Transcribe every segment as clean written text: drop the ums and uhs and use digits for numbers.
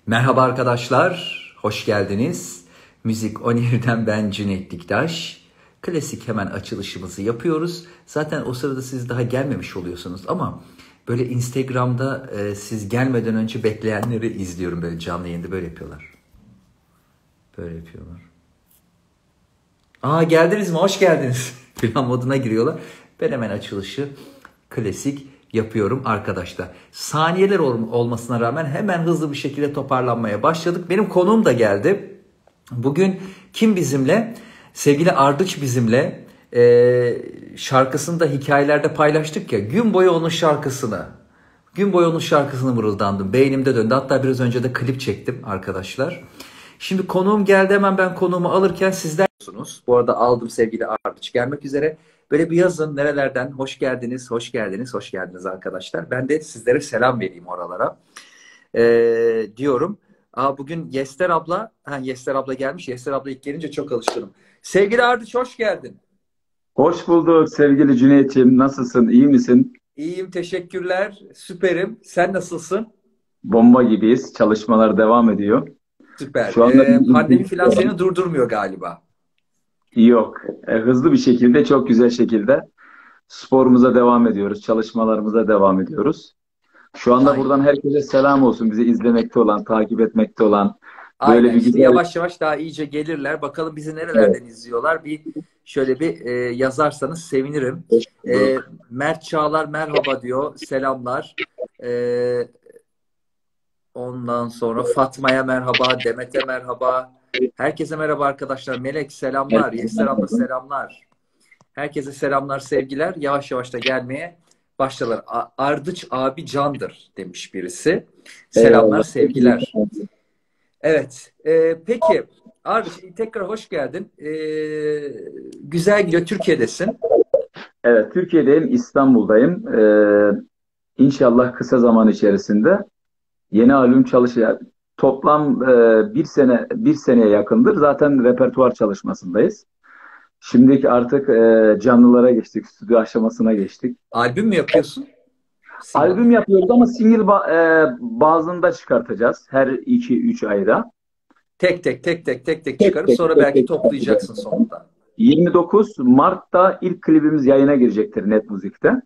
Merhaba arkadaşlar, hoş geldiniz. Müzik Onir'den ben Cüneyt Diktaş. Klasik hemen açılışımızı yapıyoruz. Zaten o sırada siz daha gelmemiş oluyorsunuz ama böyle Instagram'da siz gelmeden önce bekleyenleri izliyorum böyle canlı yayında böyle yapıyorlar. Böyle yapıyorlar. Aa geldiniz mi? Hoş geldiniz. Plan moduna giriyorlar. Ben hemen açılışı klasik yapıyorum arkadaşlar. Saniyeler olmasına rağmen hemen hızlı bir şekilde toparlanmaya başladık. Benim konuğum da geldi. Bugün kim bizimle? Sevgili Ardıç bizimle. Şarkısını da hikayelerde paylaştık ya. Gün boyu onun şarkısını. Gün boyu onun şarkısını mırıldandım. Beynimde döndü. Hatta biraz önce de klip çektim arkadaşlar. Şimdi konuğum geldi, hemen ben konuğumu alırken sizler biliyorsunuz. Bu arada aldım sevgili Ardıç gelmek üzere. Böyle bir yazın nerelerden hoş geldiniz, hoş geldiniz, hoş geldiniz arkadaşlar. Ben de sizlere selam vereyim oralara diyorum. Bugün Yester abla, Yester abla gelmiş. Yester abla ilk gelince çok alıştım. Sevgili Ardıç hoş geldin. Hoş bulduk sevgili Cüneyt'ciğim. Nasılsın? İyi misin? İyiyim, teşekkürler. Süperim. Sen nasılsın? Bomba gibiyiz. Çalışmalar devam ediyor. Süper. Şu anda Pandemi falan seni durdurmuyor galiba. yok. Hızlı bir şekilde, çok güzel şekilde sporumuza devam ediyoruz. Çalışmalarımıza devam ediyoruz. Şu anda buradan Aynen. herkese selam olsun. Bizi izlemekte olan, takip etmekte olan böyle Aynen. bir Şimdi güzel. yavaş yavaş daha iyice gelirler. Bakalım bizi Evet, nerelerden izliyorlar. Bir şöyle bir yazarsanız sevinirim. hoş E, bulduk. Mert Çağlar merhaba diyor. Selamlar. E, Ondan sonra Fatma'ya merhaba. Demet'e merhaba. Herkese merhaba arkadaşlar. Melek selamlar. Herkese Yeser abla merhaba. selamlar. Herkese selamlar, sevgiler. Yavaş yavaş da gelmeye başladılar. Ardıç abi candır demiş birisi. Selamlar, Eyvallah. sevgiler. Evet. Peki. Ardıç tekrar hoş geldin. Güzel gidiyor. Türkiye'desin. Evet, Türkiye'deyim, İstanbul'dayım. İnşallah kısa zaman içerisinde yeni albüm çalışıyor. Toplam bir seneye yakındır. Zaten repertuar çalışmasındayız. Şimdiki artık canlılara geçtik. Stüdyo aşamasına geçtik. Albüm mü yapıyorsun? Single. Albüm yapıyoruz ama single bazında çıkartacağız. Her iki üç ayda. Tek tek Tek çıkarıp tek sonra tek belki tek toplayacaksın çıkartacağız. sonunda. 29 Mart'ta ilk klibimiz yayına girecektir Net Müzik'te.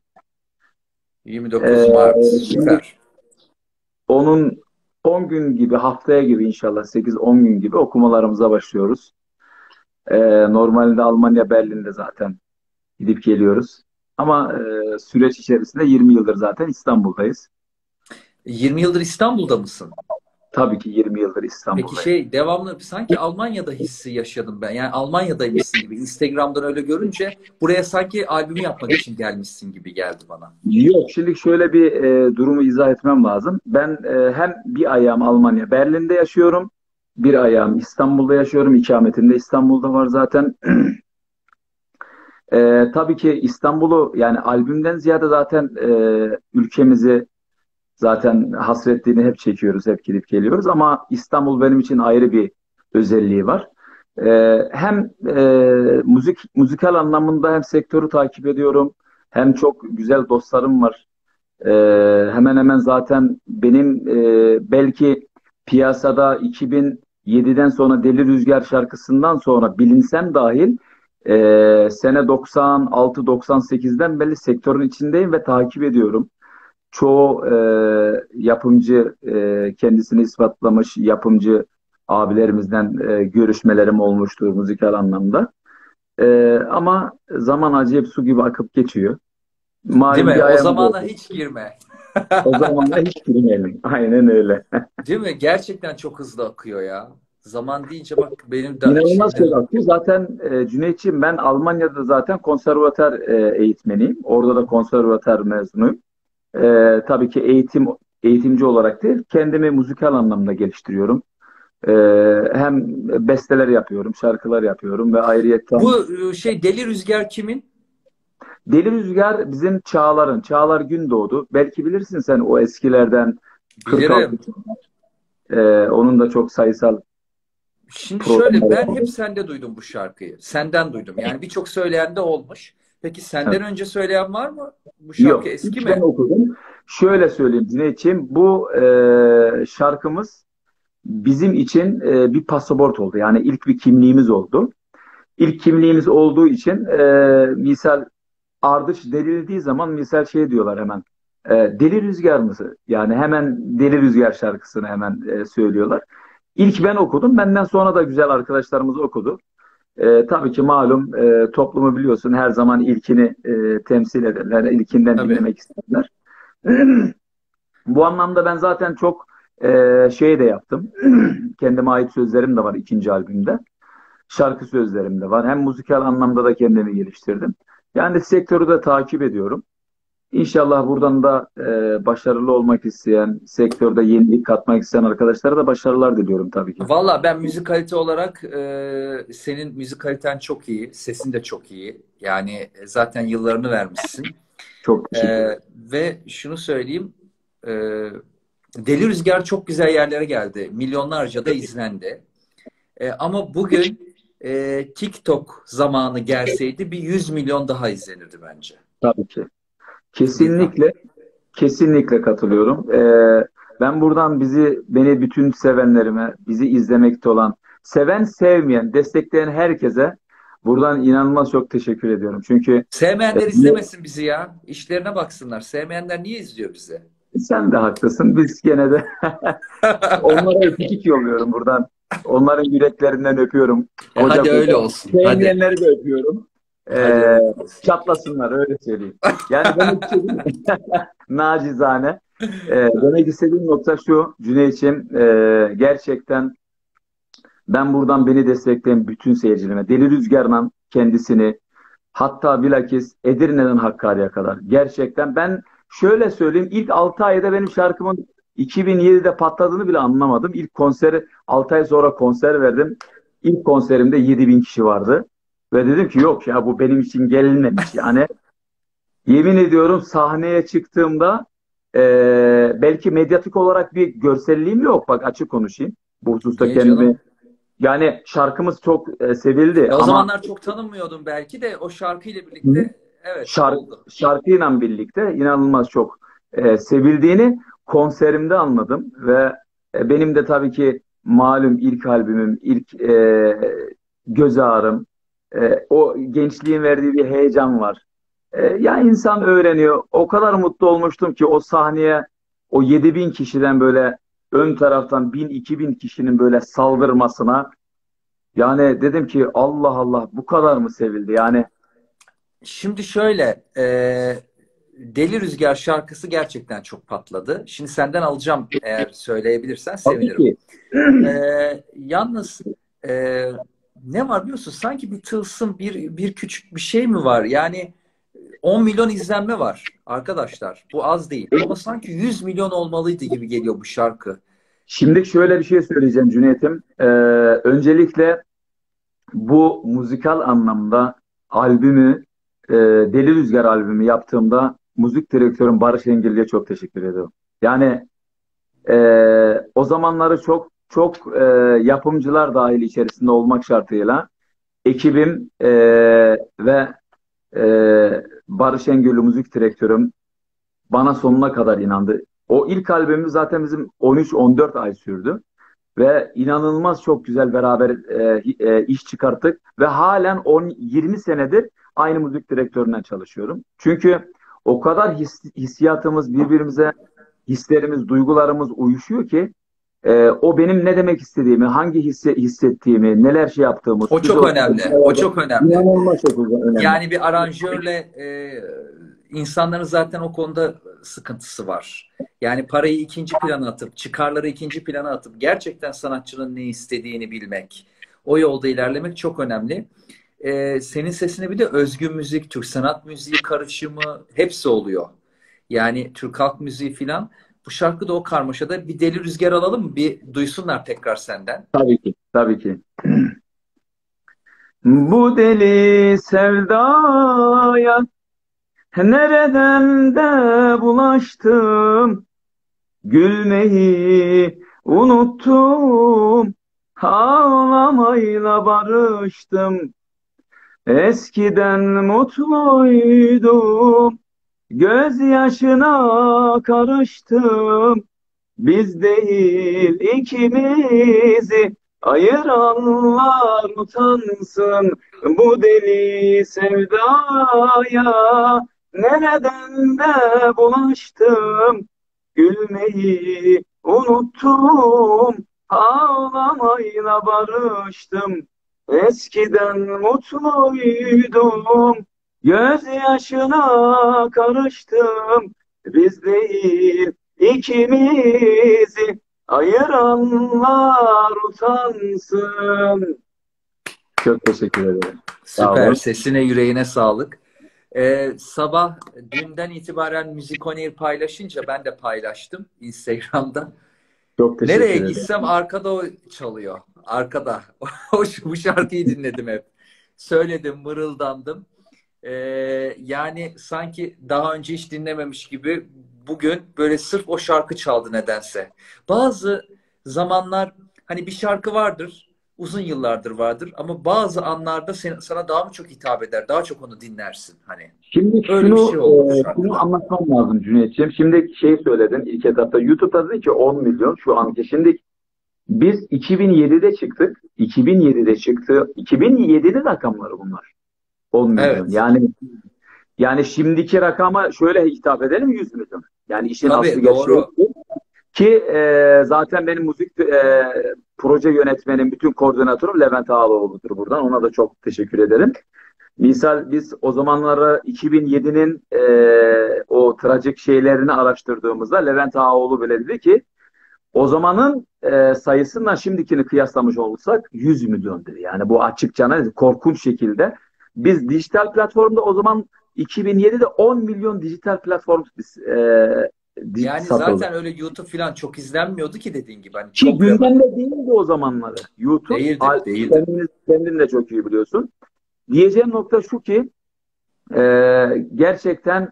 29 E, Mart. Şimdi Süper. onun 10 gün gibi, haftaya gibi inşallah 8-10 gün gibi okumalarımıza başlıyoruz. Normalde Almanya, Berlin'de zaten gidip geliyoruz. Ama süreç içerisinde 20 yıldır zaten İstanbul'dayız. 20 yıldır İstanbul'da mısın? Tabii ki 20 yıldır Peki İstanbul'dayım. şey devamlı sanki Almanya'da hissi yaşadım ben. Yani Almanya'daymışsın gibi. Instagram'dan öyle görünce buraya sanki albümü yapmak için gelmişsin gibi geldi bana. Yok, şimdi şöyle bir durumu izah etmem lazım. Ben hem bir ayağım Almanya, Berlin'de yaşıyorum. Bir ayağım İstanbul'da yaşıyorum. İkametim de İstanbul'da var zaten. Tabii ki İstanbul'u yani albümden ziyade zaten ülkemizi zaten hasretliğini hep çekiyoruz, hep gidip geliyoruz. Ama İstanbul benim için ayrı bir özelliği var. Hem müzikal anlamında hem sektörü takip ediyorum, hem çok güzel dostlarım var. Hemen hemen zaten benim belki piyasada 2007'den sonra Deli Rüzgar şarkısından sonra bilinsem dahil sene 96-98'den beri sektörün içindeyim ve takip ediyorum. Çoğu yapımcı kendisini ispatlamış yapımcı abilerimizden görüşmelerim olmuştur müzikal anlamda. Ama zaman acayip su gibi akıp geçiyor. Değil Malum mi? bir O ayağımız zamana oldu. hiç girme. O zaman da hiç girmeyelim. Aynen öyle. Değil mi? Gerçekten çok hızlı akıyor ya. Zaman deyince bak benim de İnanılmaz şeyde çok akıyor. Zaten Cüneyt'ciğim, ben Almanya'da zaten konservatuar eğitmeniyim. Orada da konservatuar mezunuyum. Tabii ki eğitimci olarak değil, kendimi müzikal anlamda geliştiriyorum. E, Hem besteler yapıyorum, şarkılar yapıyorum ve ayrıyetten bu şey Deli Rüzgar kimin? Deli Rüzgar bizim Çağlar'ın. Çağlar Gündoğdu. Belki bilirsin sen o eskilerden 46. Bilirim. Onun da çok sayısal Şimdi şöyle programları ben hep var. sende duydum bu şarkıyı. Senden duydum. Yani birçok söyleyen de olmuş. Peki Evet. senden önce söyleyen var mı? Bu şarkı Yok. eski İlk ben mi? okudum. Şöyle söyleyeyim Cüneyt'ciğim. Bu şarkımız bizim için bir pasaport oldu. Yani ilk bir kimliğimiz oldu. İlk kimliğimiz olduğu için misal ardıç denildiği zaman misal şey diyorlar hemen. Deli Rüzgar mısı? Yani hemen Deli Rüzgar şarkısını hemen söylüyorlar. İlk ben okudum. Benden sonra da güzel arkadaşlarımız okudu. Tabii ki malum toplumu biliyorsun her zaman ilkini temsil ederler. İlkinden Tabii. dinlemek isterler. Bu anlamda ben zaten çok şey de yaptım. Kendime ait sözlerim de var ikinci albümde. Şarkı sözlerim de var. Hem müzikal anlamda da kendimi geliştirdim. Yani sektörü de takip ediyorum. İnşallah buradan da başarılı olmak isteyen, sektörde yenilik katmak isteyen arkadaşlara da başarılar diliyorum tabii ki. Valla ben müzikalite olarak senin müzikaliten çok iyi. Sesin de çok iyi. Yani zaten yıllarını vermişsin. Çok teşekkür ederim. Ve şunu söyleyeyim. e, Deli Rüzgar çok güzel yerlere geldi. Milyonlarca da izlendi. Ama bugün TikTok zamanı gelseydi bir 100 milyon daha izlenirdi bence. Tabii ki. Bilmem. Kesinlikle, kesinlikle katılıyorum. Ben buradan beni bütün sevenlerime, bizi izlemekte olan, seven, sevmeyen, destekleyen herkese buradan inanılmaz çok teşekkür ediyorum. Çünkü Sevmeyenler izlemesin bizi ya. İşlerine baksınlar. Sevmeyenler niye izliyor bizi? sen de haklısın. Biz gene de onlara öpücük yolluyorum buradan. Onların yüreklerinden öpüyorum. Koca Hadi koca. öyle olsun. Hadi. Sevmeyenleri de öpüyorum. Hadi Ee, öyle olsun. Çatlasınlar öyle söyleyeyim. Yani demek istediğim nacizane. Demek istediğim nokta şu Cüneyt'ciğim, gerçekten ben buradan beni destekleyen bütün seyircilerime Deli Rüzgar'la kendisini hatta bilakis Edirne'den Hakkari'ye kadar. Gerçekten ben şöyle söyleyeyim ilk 6 ayda benim şarkımın 2007'de patladığını bile anlamadım. İlk konseri 6 ay sonra konser verdim. İlk konserimde 7.000 kişi vardı. Ve dedim ki yok ya bu benim için gelinmemiş. Yani yemin ediyorum sahneye çıktığımda belki medyatik olarak bir görselliğim yok. Bak açık konuşayım. Bu hususta Niye kendimi canım? yani şarkımız çok sevildi O ama zamanlar çok tanınmıyordum belki de o şarkıyla birlikte evet oldu. şarkıyla birlikte inanılmaz çok sevildiğini konserimde anladım ve benim de tabii ki malum ilk albümüm, ilk göz ağrım, o gençliğin verdiği bir heyecan var. Ya insan öğreniyor. O kadar mutlu olmuştum ki o sahneye o 7.000 kişiden böyle ön taraftan 1.000-2.000 kişinin böyle saldırmasına yani dedim ki Allah Allah bu kadar mı sevildi? Yani Şimdi şöyle Deli Rüzgar şarkısı gerçekten çok patladı. Şimdi senden alacağım eğer söyleyebilirsen tabii sevinirim. ki. Yalnız e, ne var biliyorsun sanki bir tılsım bir küçük bir şey mi var? Yani 10 milyon izlenme var arkadaşlar. Bu az değil. Ama sanki 100 milyon olmalıydı gibi geliyor bu şarkı. Şimdi şöyle bir şey söyleyeceğim Cüneyt'im. Öncelikle bu müzikal anlamda albümü, Deli Rüzgar albümü yaptığımda müzik direktörüm Barış Engil'e çok teşekkür ediyorum. Yani o zamanları çok çok yapımcılar dahil içerisinde olmak şartıyla ekibim ve Barış Engil'li müzik direktörüm bana sonuna kadar inandı. O ilk albümümüz zaten bizim 13-14 ay sürdü. Ve inanılmaz çok güzel beraber iş çıkarttık. Ve halen 20 senedir aynı müzik direktöründen çalışıyorum. Çünkü o kadar hissiyatımız birbirimize, hislerimiz, duygularımız uyuşuyor ki o benim ne demek istediğimi, hangi hissettiğimi, neler şey yaptığımı, O sürpriz çok olsun. önemli. O çok önemli. İnanılmaz çok önemli. Yani bir aranjörle insanların zaten o konuda sıkıntısı var. Yani parayı ikinci plana atıp, çıkarları ikinci plana atıp gerçekten sanatçının ne istediğini bilmek, o yolda ilerlemek çok önemli. Senin sesine bir de özgün müzik, Türk sanat müziği karışımı hepsi oluyor. Yani Türk halk müziği filan. Bu şarkı da o karmaşada bir Deli Rüzgar alalım mı? Bir duysunlar tekrar senden. Tabii ki, tabii ki. Bu deli sevdaya nereden de bulaştım, gülmeyi unuttum, ağlamayla barıştım. Eskiden mutluydum, gözyaşına karıştım. Biz değil ikimizi ayıranlar utansın bu deli sevdaya. Nereden de bulaştım, gülmeyi unuttum, ağlamayla barıştım. Eskiden mutluydum, gözyaşına karıştım. Biz değil İkimizi ayıranlar utansın. Çok teşekkür ederim. Sağ Süper. olun. Sesine, yüreğine sağlık. Sabah dünden itibaren Müzik On Air paylaşınca ben de paylaştım Instagram'da. Çok Nereye teşekkür ederim. gitsem arkada o çalıyor. Arkada. Bu şarkıyı dinledim hep. Söyledim, mırıldandım. Yani sanki daha önce hiç dinlememiş gibi bugün böyle sırf o şarkı çaldı nedense. Bazı zamanlar hani bir şarkı vardır, uzun yıllardır vardır ama bazı anlarda sana daha mı çok hitap eder, daha çok onu dinlersin hani. Şimdi Öyle bir şunu şey oldu bu şunu şarkıda. anlatmam lazım Cüneyt'ciğim. Şimdi şey söyledin ilk etapta. YouTube'da dedi ki 10 milyon şu anki. Şimdi biz 2007'de çıktık. 2007'de çıktı. 2007'de rakamları bunlar. 10 milyon. Evet. Yani şimdiki rakama şöyle hitap edelim 100 milyon. Yani işin aslı Tabii gerçeği. doğru. Ki zaten benim müzik proje yönetmenim, bütün koordinatörüm Levent Ağaoğlu'dur buradan. Ona da çok teşekkür ederim. Misal biz o zamanları 2007'nin o trajik şeylerini araştırdığımızda Levent Ağaoğlu bile dedi ki o zamanın sayısından şimdikini kıyaslamış olursak 100 milyon dedi. Yani bu açıkça korkunç şekilde. Biz dijital platformda o zaman 2007'de 10 milyon dijital platform Yani satıldı. zaten öyle YouTube falan çok izlenmiyordu ki dediğin gibi. Hani Ki çok rövanş. gündemde değildi o zamanları. YouTube, Değildi, değildi. kendin de çok iyi biliyorsun. Diyeceğim nokta şu ki gerçekten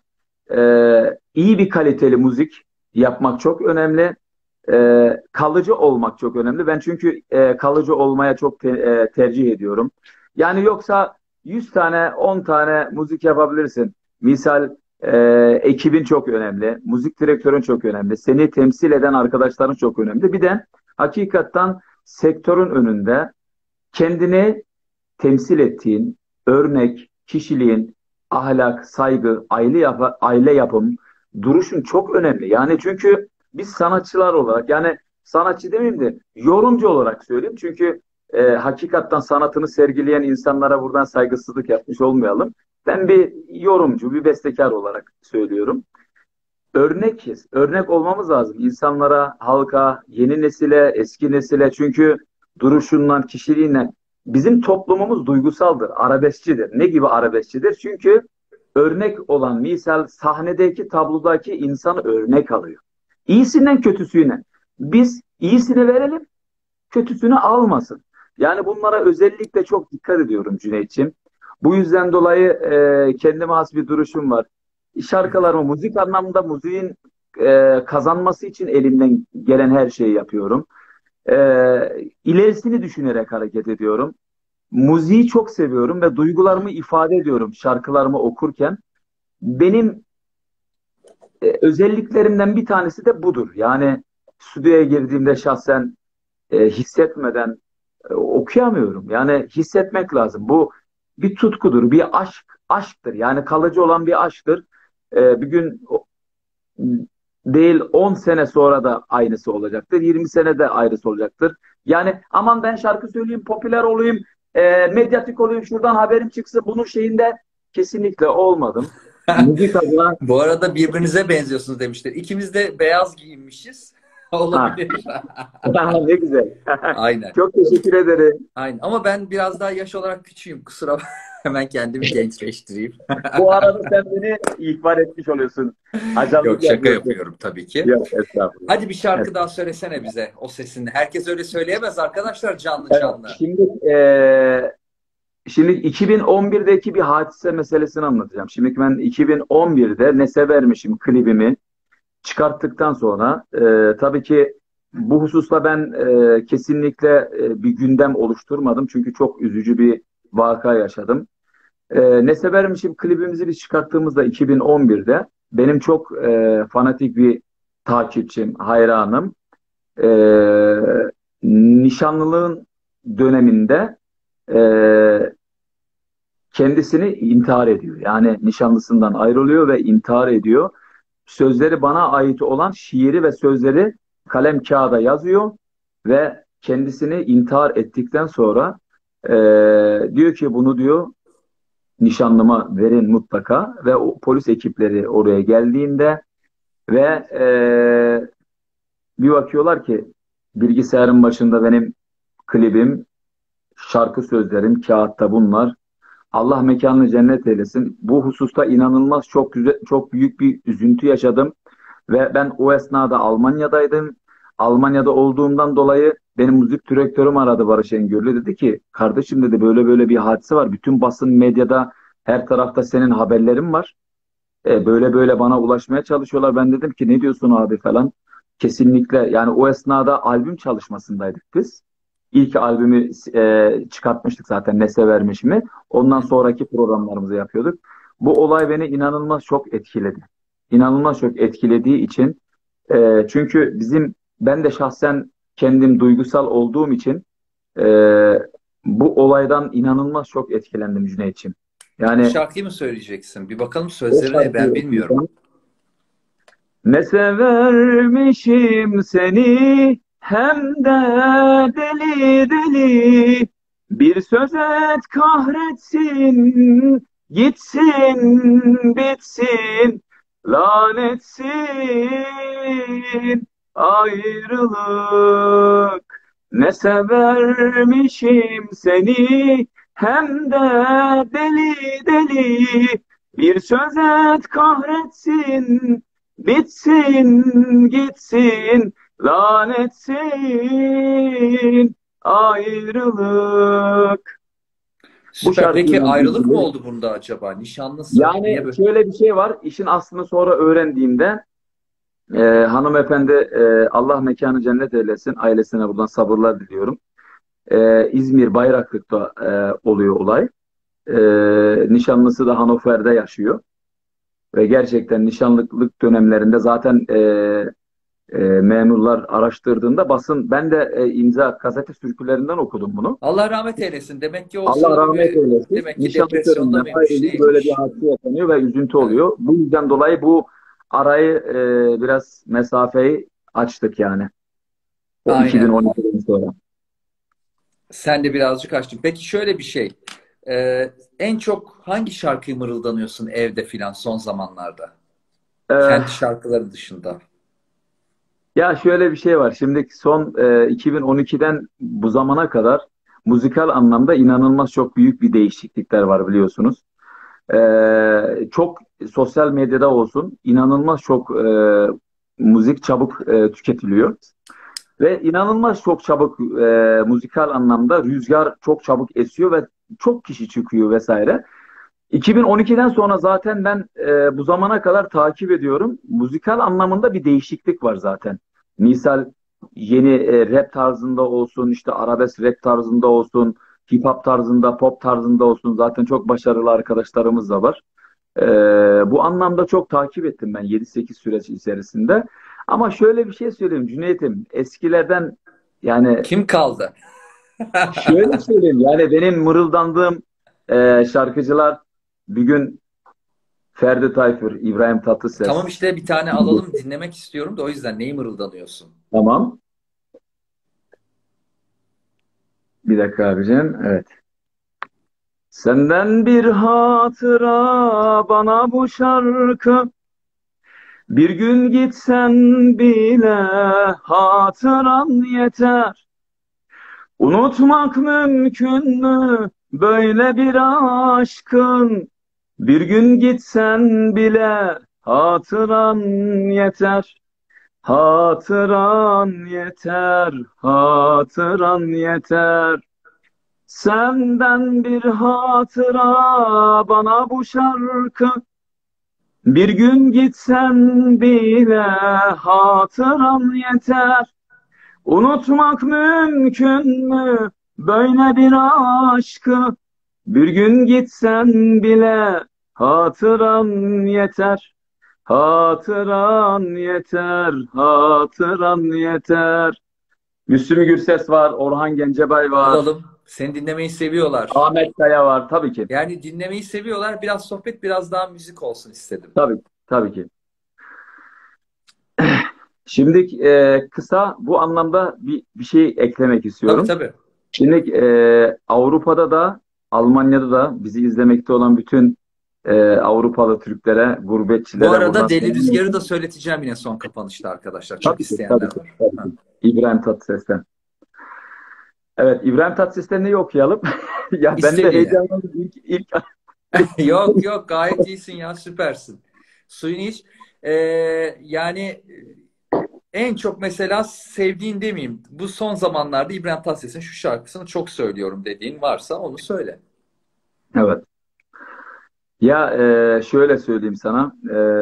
iyi bir kaliteli müzik yapmak çok önemli. Kalıcı olmak çok önemli. Ben çünkü kalıcı olmaya çok tercih ediyorum. Yani yoksa 100 tane, 10 tane müzik yapabilirsin. Misal ekibin çok önemli. Müzik direktörün çok önemli. Seni temsil eden arkadaşların çok önemli. Bir de hakikaten sektörün önünde kendini temsil ettiğin örnek, kişiliğin, ahlak, saygı, aile yapım, duruşun çok önemli. Yani çünkü biz sanatçılar olarak yani sanatçı demeyeyim de yorumcu olarak söyleyeyim. Çünkü hakikaten sanatını sergileyen insanlara buradan saygısızlık yapmış olmayalım. Ben bir yorumcu, bir bestekar olarak söylüyorum. Örnekiz. Örnek olmamız lazım. İnsanlara, halka, yeni nesile, eski nesile. Çünkü duruşundan, kişiliğinden bizim toplumumuz duygusaldır, arabeskçidir. Ne gibi arabeskçidir? Çünkü örnek olan misal sahnedeki, tablodaki insanı örnek alıyor. İyisinden kötüsüne. Biz iyisini verelim, kötüsünü almasın. Yani bunlara özellikle çok dikkat ediyorum Cüneyt'ciğim. Bu yüzden dolayı kendime has bir duruşum var. Şarkılarımı müzik anlamında müziğin kazanması için elimden gelen her şeyi yapıyorum. E, ilerisini düşünerek hareket ediyorum. Müziği çok seviyorum ve duygularımı ifade ediyorum şarkılarımı okurken. Benim özelliklerimden bir tanesi de budur. Yani stüdyoya girdiğimde şahsen hissetmeden okuyamıyorum. Yani hissetmek lazım. Bu bir tutkudur, bir aşktır. Yani kalıcı olan bir aşktır. Bir gün değil 10 sene sonra da aynısı olacaktır. 20 sene de aynısı olacaktır. Yani aman ben şarkı söyleyeyim, popüler olayım, medyatik olayım, şuradan haberim çıksın. Bunun şeyinde kesinlikle olmadım. Müzik adına Bu arada birbirinize benziyorsunuz demişler. İkimiz de beyaz giyinmişiz. ha, Olabilir. ne güzel. Aynen. Çok teşekkür ederim. Aynen. Ama ben biraz daha yaş olarak küçüğüm. Kusura bakma. Hemen kendimi gençleştireyim. Bu arada sen beni ihbar etmiş oluyorsun. Ajanlık Yok, şaka yapıyorsun. yapıyorum tabii ki. Yok estağfurullah. Hadi bir şarkı daha Estağfurullah. söylesene bize o sesinde. Herkes öyle söyleyemez arkadaşlar canlı Evet, canlı. şimdi 2011'deki bir hadise meselesini anlatacağım. Şimdi ben 2011'de Ne Severmişim klibimi çıkarttıktan sonra tabii ki bu hususta ben kesinlikle bir gündem oluşturmadım. Çünkü çok üzücü bir vaka yaşadım. Ne Severmişim klibimizi biz çıkarttığımızda 2011'de benim çok fanatik bir takipçim, hayranım. Ee, Nişanlılığın döneminde kendisini intihar ediyor. Yani nişanlısından ayrılıyor ve intihar ediyor. Sözleri bana ait olan şiiri ve sözleri kalem kağıda yazıyor ve kendisini intihar ettikten sonra diyor ki bunu diyor nişanlıma verin mutlaka ve o polis ekipleri oraya geldiğinde ve bir bakıyorlar ki bilgisayarın başında benim klibim, şarkı sözlerim, kağıtta bunlar. Allah mekanını cennet eylesin. Bu hususta inanılmaz çok güzel, çok büyük bir üzüntü yaşadım ve ben o esnada Almanya'daydım. Almanya'da olduğumdan dolayı benim müzik direktörüm aradı, Barış Engürlü, dedi ki kardeşim dedi böyle böyle bir hadise var. Bütün basın medyada her tarafta senin haberlerin var. Böyle böyle bana ulaşmaya çalışıyorlar. Ben dedim ki ne diyorsun abi falan. Kesinlikle yani o esnada albüm çalışmasındaydık biz. İlk albümü çıkartmıştık zaten, Ne Severmiş Mi. Ondan sonraki programlarımızı yapıyorduk. Bu olay beni inanılmaz çok etkiledi. İnanılmaz çok etkilediği için çünkü ben de şahsen kendim duygusal olduğum için e, bu olaydan inanılmaz çok etkilendim Cüneyt'ciğim. Bu Yani şarkıyı mı söyleyeceksin? Bir bakalım o sözlerine, ben şarkıyı bilmiyorum. okuyacağım. Ne severmişim seni hem de deli deli. Bir söz et kahretsin, gitsin bitsin, lanetsin ayrılık. Ne severmişim seni hem de deli deli. Bir söz et kahretsin, bitsin gitsin, lanetsin ayrılık. Bu Süper. Peki şarkıyla ayrılık mı ilgili oldu bunda acaba? Nişanlısı niye yani böyle? şöyle bir şey var. İşin aslını sonra öğrendiğimde hanımefendi, Allah mekanı cennet eylesin. Ailesine buradan sabırlar diliyorum. İzmir Bayraklık'ta oluyor olay. Nişanlısı da Hannover'de yaşıyor. Ve gerçekten nişanlılık dönemlerinde zaten memurlar araştırdığında basın, ben de imza gazete sürkülerinden okudum bunu. Allah rahmet eylesin. Demek ki o Allah sırada rahmet eylesin. demek ki Nişanlı depresyonda töreninden mıymış, ayrılıyor. Böyle bir neymiş? hadise yaşanıyor ve üzüntü Evet. oluyor. Bu yüzden dolayı bu arayı biraz mesafeyi açtık yani. O Aynen. 2012'den sonra. Sen de birazcık açtın. Peki şöyle bir şey. En çok hangi şarkıyı mırıldanıyorsun evde filan son zamanlarda? E, Kendi şarkıları dışında. Ya şöyle bir şey var. Şimdi son 2012'den bu zamana kadar müzikal anlamda inanılmaz çok büyük bir değişiklikler var biliyorsunuz. Çok sosyal medyada olsun inanılmaz çok müzik çabuk tüketiliyor ve inanılmaz çok çabuk müzikal anlamda rüzgar çok çabuk esiyor ve çok kişi çıkıyor vesaire. 2012'den sonra zaten ben bu zamana kadar takip ediyorum. Müzikal anlamında bir değişiklik var zaten. Misal yeni rap tarzında olsun, işte arabesk rap tarzında olsun, hip hop tarzında, pop tarzında olsun. Zaten çok başarılı arkadaşlarımız da var. E, Bu anlamda çok takip ettim ben 7-8 süreç içerisinde. Ama şöyle bir şey söyleyeyim Cüneyt'im. Eskilerden yani Kim kaldı? şöyle söyleyeyim, yani benim mırıldandığım şarkıcılar bir gün Ferdi Tayfur, İbrahim Tamam Tatlıses. işte bir tane alalım, dinlemek istiyorum da o yüzden neyi mırıldanıyorsun? Tamam. Bir dakika abicim. Evet. Senden bir hatıra bana bu şarkı. Bir gün gitsen bile hatıran yeter. Unutmak mümkün mü böyle bir aşkın? Bir gün gitsen bile hatıran yeter. Hatıran yeter, hatıran yeter. Senden bir hatıra bana bu şarkı. Bir gün gitsen bile hatıran yeter. Unutmak mümkün mü böyle bir aşkı? Bir gün gitsen bile hatıran yeter. Hatıran yeter, hatıran yeter. Müslüm Gürses var, Orhan Gencebay var, Alalım. Seni dinlemeyi seviyorlar. Ahmet Kaya var. Tabii ki. Yani dinlemeyi seviyorlar. Biraz sohbet, biraz daha müzik olsun istedim. Tabii, tabii ki. Şimdi kısa bu anlamda bir şey eklemek Tabii istiyorum. tabii. Şimdi Avrupa'da da Almanya'da da bizi izlemekte olan bütün Avrupalı Türklere, Bu gurbetçilere buradan arada Deli selam Rüzgar'ı olsun. da söyleteceğim yine son kapanışta arkadaşlar. Çok Tabii ki, tabii isteyenler ki, var. tabii Ha. ki. İbrahim Tatlıses'ten. Evet, İbrahim Tatlıses'ten neyi okuyalım? Ya ben de İstediğini. heyecanlandım. İlk Yok yok, gayet iyisin ya, süpersin. Suyunu iç. Ee, yani en çok mesela sevdiğin demeyeyim. Bu son zamanlarda İbrahim Tatlıses'in şu şarkısını çok söylüyorum dediğin varsa onu söyle. Evet. Ya şöyle söyleyeyim sana.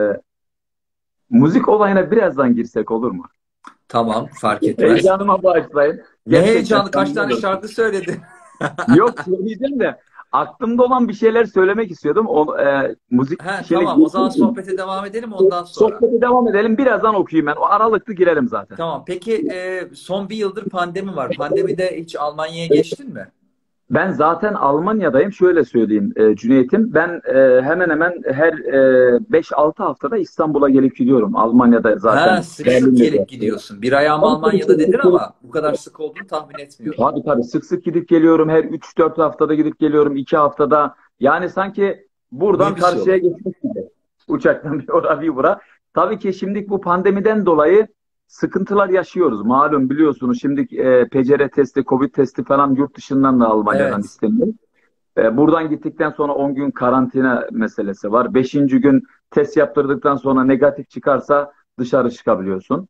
Müzik olayına birazdan girsek olur mu? Tamam, fark etmez. Heyecanıma bağışlayın. Ne Gerçekten heyecanlı, kaç samimi tane oluyorum. şarkı söyledi. Yok söyleyeceğim de aklımda olan bir şeyler söylemek istiyordum. Müzik He, şeyine tamam, o zaman girsin. sohbete devam edelim ondan sonra. Sohbete devam edelim. Birazdan okuyayım ben. O aralıklı girerim zaten. Tamam. Peki son bir yıldır pandemi var. Pandemide hiç Almanya'ya geçtin mi? Ben zaten Almanya'dayım. Şöyle söyleyeyim Cüneyt'im. Ben hemen hemen her 5-6 haftada İstanbul'a gelip gidiyorum. Almanya'da Ha, zaten sık sık Berlin'de gelip de. gidiyorsun. Bir ayağım Tabii, tabii, Almanya'da dedin tabii. ama bu kadar sık olduğunu tahmin etmiyordum. Tabii, tabii. Sık sık gidip geliyorum. Her 3-4 haftada gidip geliyorum. 2 haftada. Yani sanki buradan Minibüs karşıya yolu. geçmek gibi. Uçaktan bir oraya bir bura. Tabii ki şimdi bu pandemiden dolayı sıkıntılar yaşıyoruz. Malum biliyorsunuz şimdi PCR testi, Covid testi falan yurt dışından da Almanya'dan Evet. isteniyor. Buradan gittikten sonra 10 gün karantina meselesi var. Beşinci gün test yaptırdıktan sonra negatif çıkarsa dışarı çıkabiliyorsun.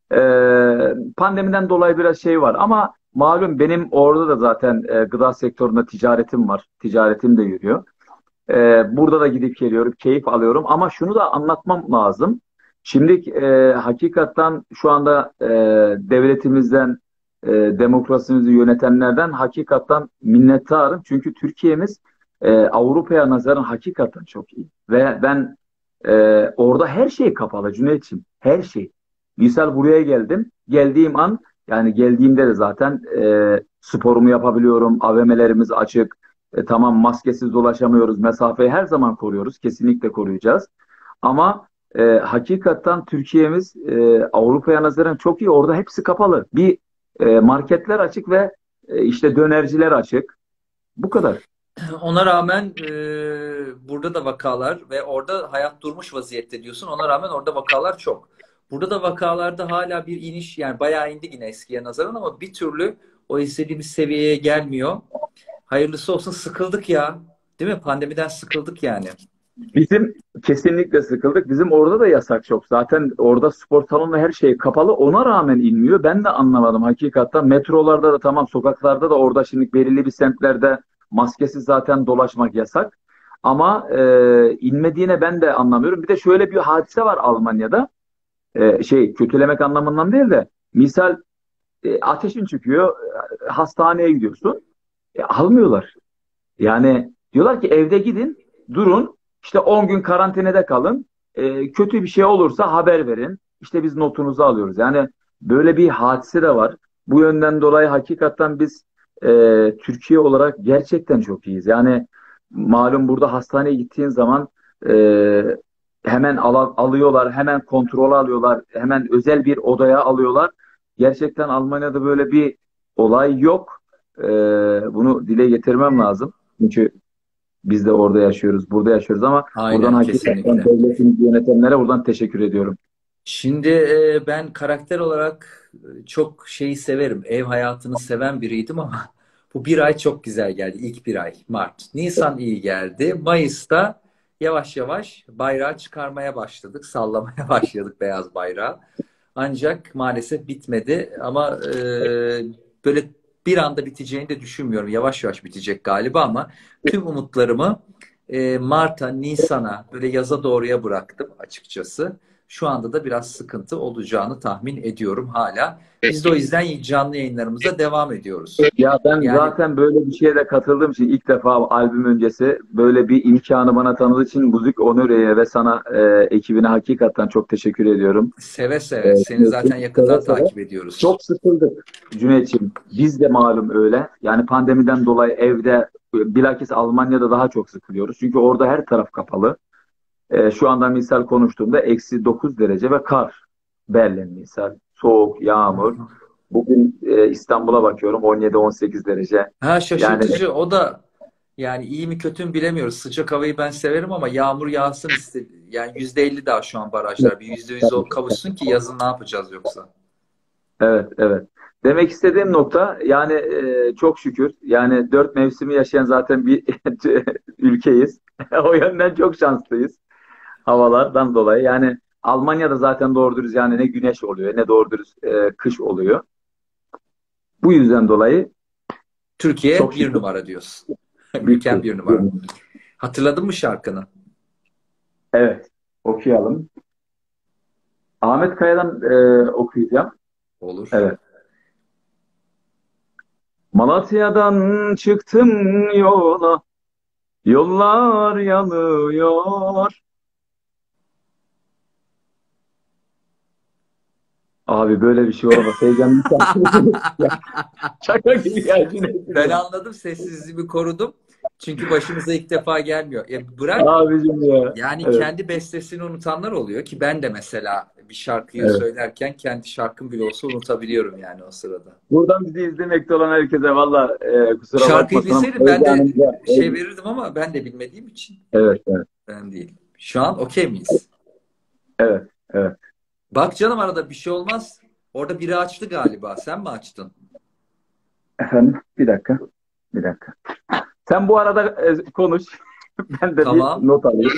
Pandemiden dolayı biraz şey var ama malum benim orada da zaten gıda sektöründe ticaretim var. Ticaretim de yürüyor. Burada da gidip geliyorum, keyif alıyorum ama şunu da anlatmam lazım. Şimdi hakikaten şu anda devletimizden, demokrasimizi yönetenlerden hakikaten minnettarım. Çünkü Türkiye'miz Avrupa'ya nazaran hakikaten çok iyi. Ve ben orada her şey kapalı Cüneyt'ciğim, her şey. Misal buraya geldim, geldiğim an yani geldiğimde de zaten sporumu yapabiliyorum, AVM'lerimiz açık. Tamam maskesiz dolaşamıyoruz. Mesafeyi her zaman koruyoruz. Kesinlikle koruyacağız. Ama hakikaten Türkiye'miz Avrupa'ya nazaran çok iyi. Orada hepsi kapalı. Bir marketler açık ve işte dönerciler açık. Bu kadar. Ona rağmen burada da vakalar ve orada hayat durmuş vaziyette diyorsun. Ona rağmen orada vakalar çok. Burada da vakalarda hala bir iniş, yani bayağı indi yine eskiye nazaran ama bir türlü o istediğimiz seviyeye gelmiyor. Hayırlısı olsun, sıkıldık ya. Değil mi? Pandemiden sıkıldık yani. Bizim kesinlikle sıkıldık. Bizim orada da yasak çok. Zaten orada spor salonu her şey kapalı. Ona rağmen inmiyor. Ben de anlamadım hakikaten. Metrolarda da tamam, sokaklarda da orada şimdi belirli bir semtlerde maskesiz zaten dolaşmak yasak. Ama inmediğine ben de anlamıyorum. Bir de şöyle bir hadise var Almanya'da. Şey kötülemek anlamından değil de misal ateşin çıkıyor, hastaneye gidiyorsun. Almıyorlar. Yani diyorlar ki evde gidin, durun, işte 10 gün karantinada kalın. Kötü bir şey olursa haber verin. İşte biz notunuzu alıyoruz. Yani böyle bir hadise de var. Bu yönden dolayı hakikaten biz Türkiye olarak gerçekten çok iyiyiz. Yani malum burada hastaneye gittiğin zaman hemen alıyorlar, hemen kontrol alıyorlar, hemen özel bir odaya alıyorlar. Gerçekten Almanya'da böyle bir olay yok. Ee, Bunu dile getirmem lazım. Çünkü biz de orada yaşıyoruz, burada yaşıyoruz ama buradan Aynen, hakikaten kesinlikle. devletimiz yönetenlere buradan teşekkür ediyorum. Şimdi ben karakter olarak çok şeyi severim. Ev hayatını seven biriydim ama bu bir ay çok güzel geldi. İlk bir ay Mart. Nisan iyi geldi. Mayıs'ta yavaş yavaş bayrağı çıkarmaya başladık. Sallamaya başladık beyaz bayrağı. Ancak maalesef bitmedi ama böyle bir anda biteceğini de düşünmüyorum. Yavaş yavaş bitecek galiba ama tüm umutlarımı Mart'a, Nisan'a, böyle yaza doğruya bıraktım açıkçası. Şu anda da biraz sıkıntı olacağını tahmin ediyorum hala. Biz de o yüzden canlı yayınlarımıza devam ediyoruz. Ya ben Yani zaten böyle bir şeye de katıldığım için ilk defa albüm öncesi böyle bir imkanı bana tanıdığı için Müzik Onur'a ve sana ekibine hakikaten çok teşekkür ediyorum. seve seve. Seni zaten Seve yakından seve. takip ediyoruz. Çok sıkıldık Cüneyt'ciğim. Biz de malum öyle. Yani pandemiden dolayı evde bilakis Almanya'da daha çok sıkılıyoruz. Çünkü orada her taraf kapalı. Şu anda misal konuştuğumda -9 derece ve kar. Berlin misal. Soğuk, yağmur. Bugün İstanbul'a bakıyorum 17-18 derece. Ha, Yani şaşırtıcı. O da yani iyi mi kötü mü bilemiyoruz. Sıcak havayı ben severim ama yağmur yağsın istedim. Yani %50 daha şu an barajlar. Bir %100 o kavuşsun ki yazın ne yapacağız yoksa? evet, evet. Demek istediğim nokta yani çok şükür yani 4 mevsimi yaşayan zaten bir ülkeyiz. O yönden çok şanslıyız havalardan dolayı. Yani Almanya'da zaten doğru dürüst yani ne güneş oluyor ne doğru dürüst kış oluyor. Bu yüzden dolayı Türkiye çok bir şükür numara diyorsun. Ülkem bitti. bir numara. Hatırladın mı şarkını? Evet, okuyalım. Ahmet Kaya'dan okuyacağım. Olur. Evet. Malatya'dan çıktım yola, yollar yanıyor. Abi böyle bir şey olamaz. Heyecanlı ya. Şaka gibi ya Cüneyt'im Ben ya. anladım, sessizliğimi korudum. Çünkü başımıza ilk defa gelmiyor. Bırak, Abicim ya. yani Evet, kendi bestesini unutanlar oluyor ki ben de mesela bir şarkıyı evet. söylerken kendi şarkım bile olsa unutabiliyorum yani o sırada. Buradan bizi izlemekte olan herkese valla kusura Şarkıyı bakmasın ama bilseydim ben de heyecanımıza. şey verirdim ama ben de bilmediğim için Evet, evet, önemli değil. Şu an okey miyiz? evet, evet. Bak canım, arada bir şey olmaz. Orada biri açtı galiba. Sen mi açtın? Efendim, bir dakika, bir dakika. Sen bu arada konuş. Ben de bir Tamam. not alayım.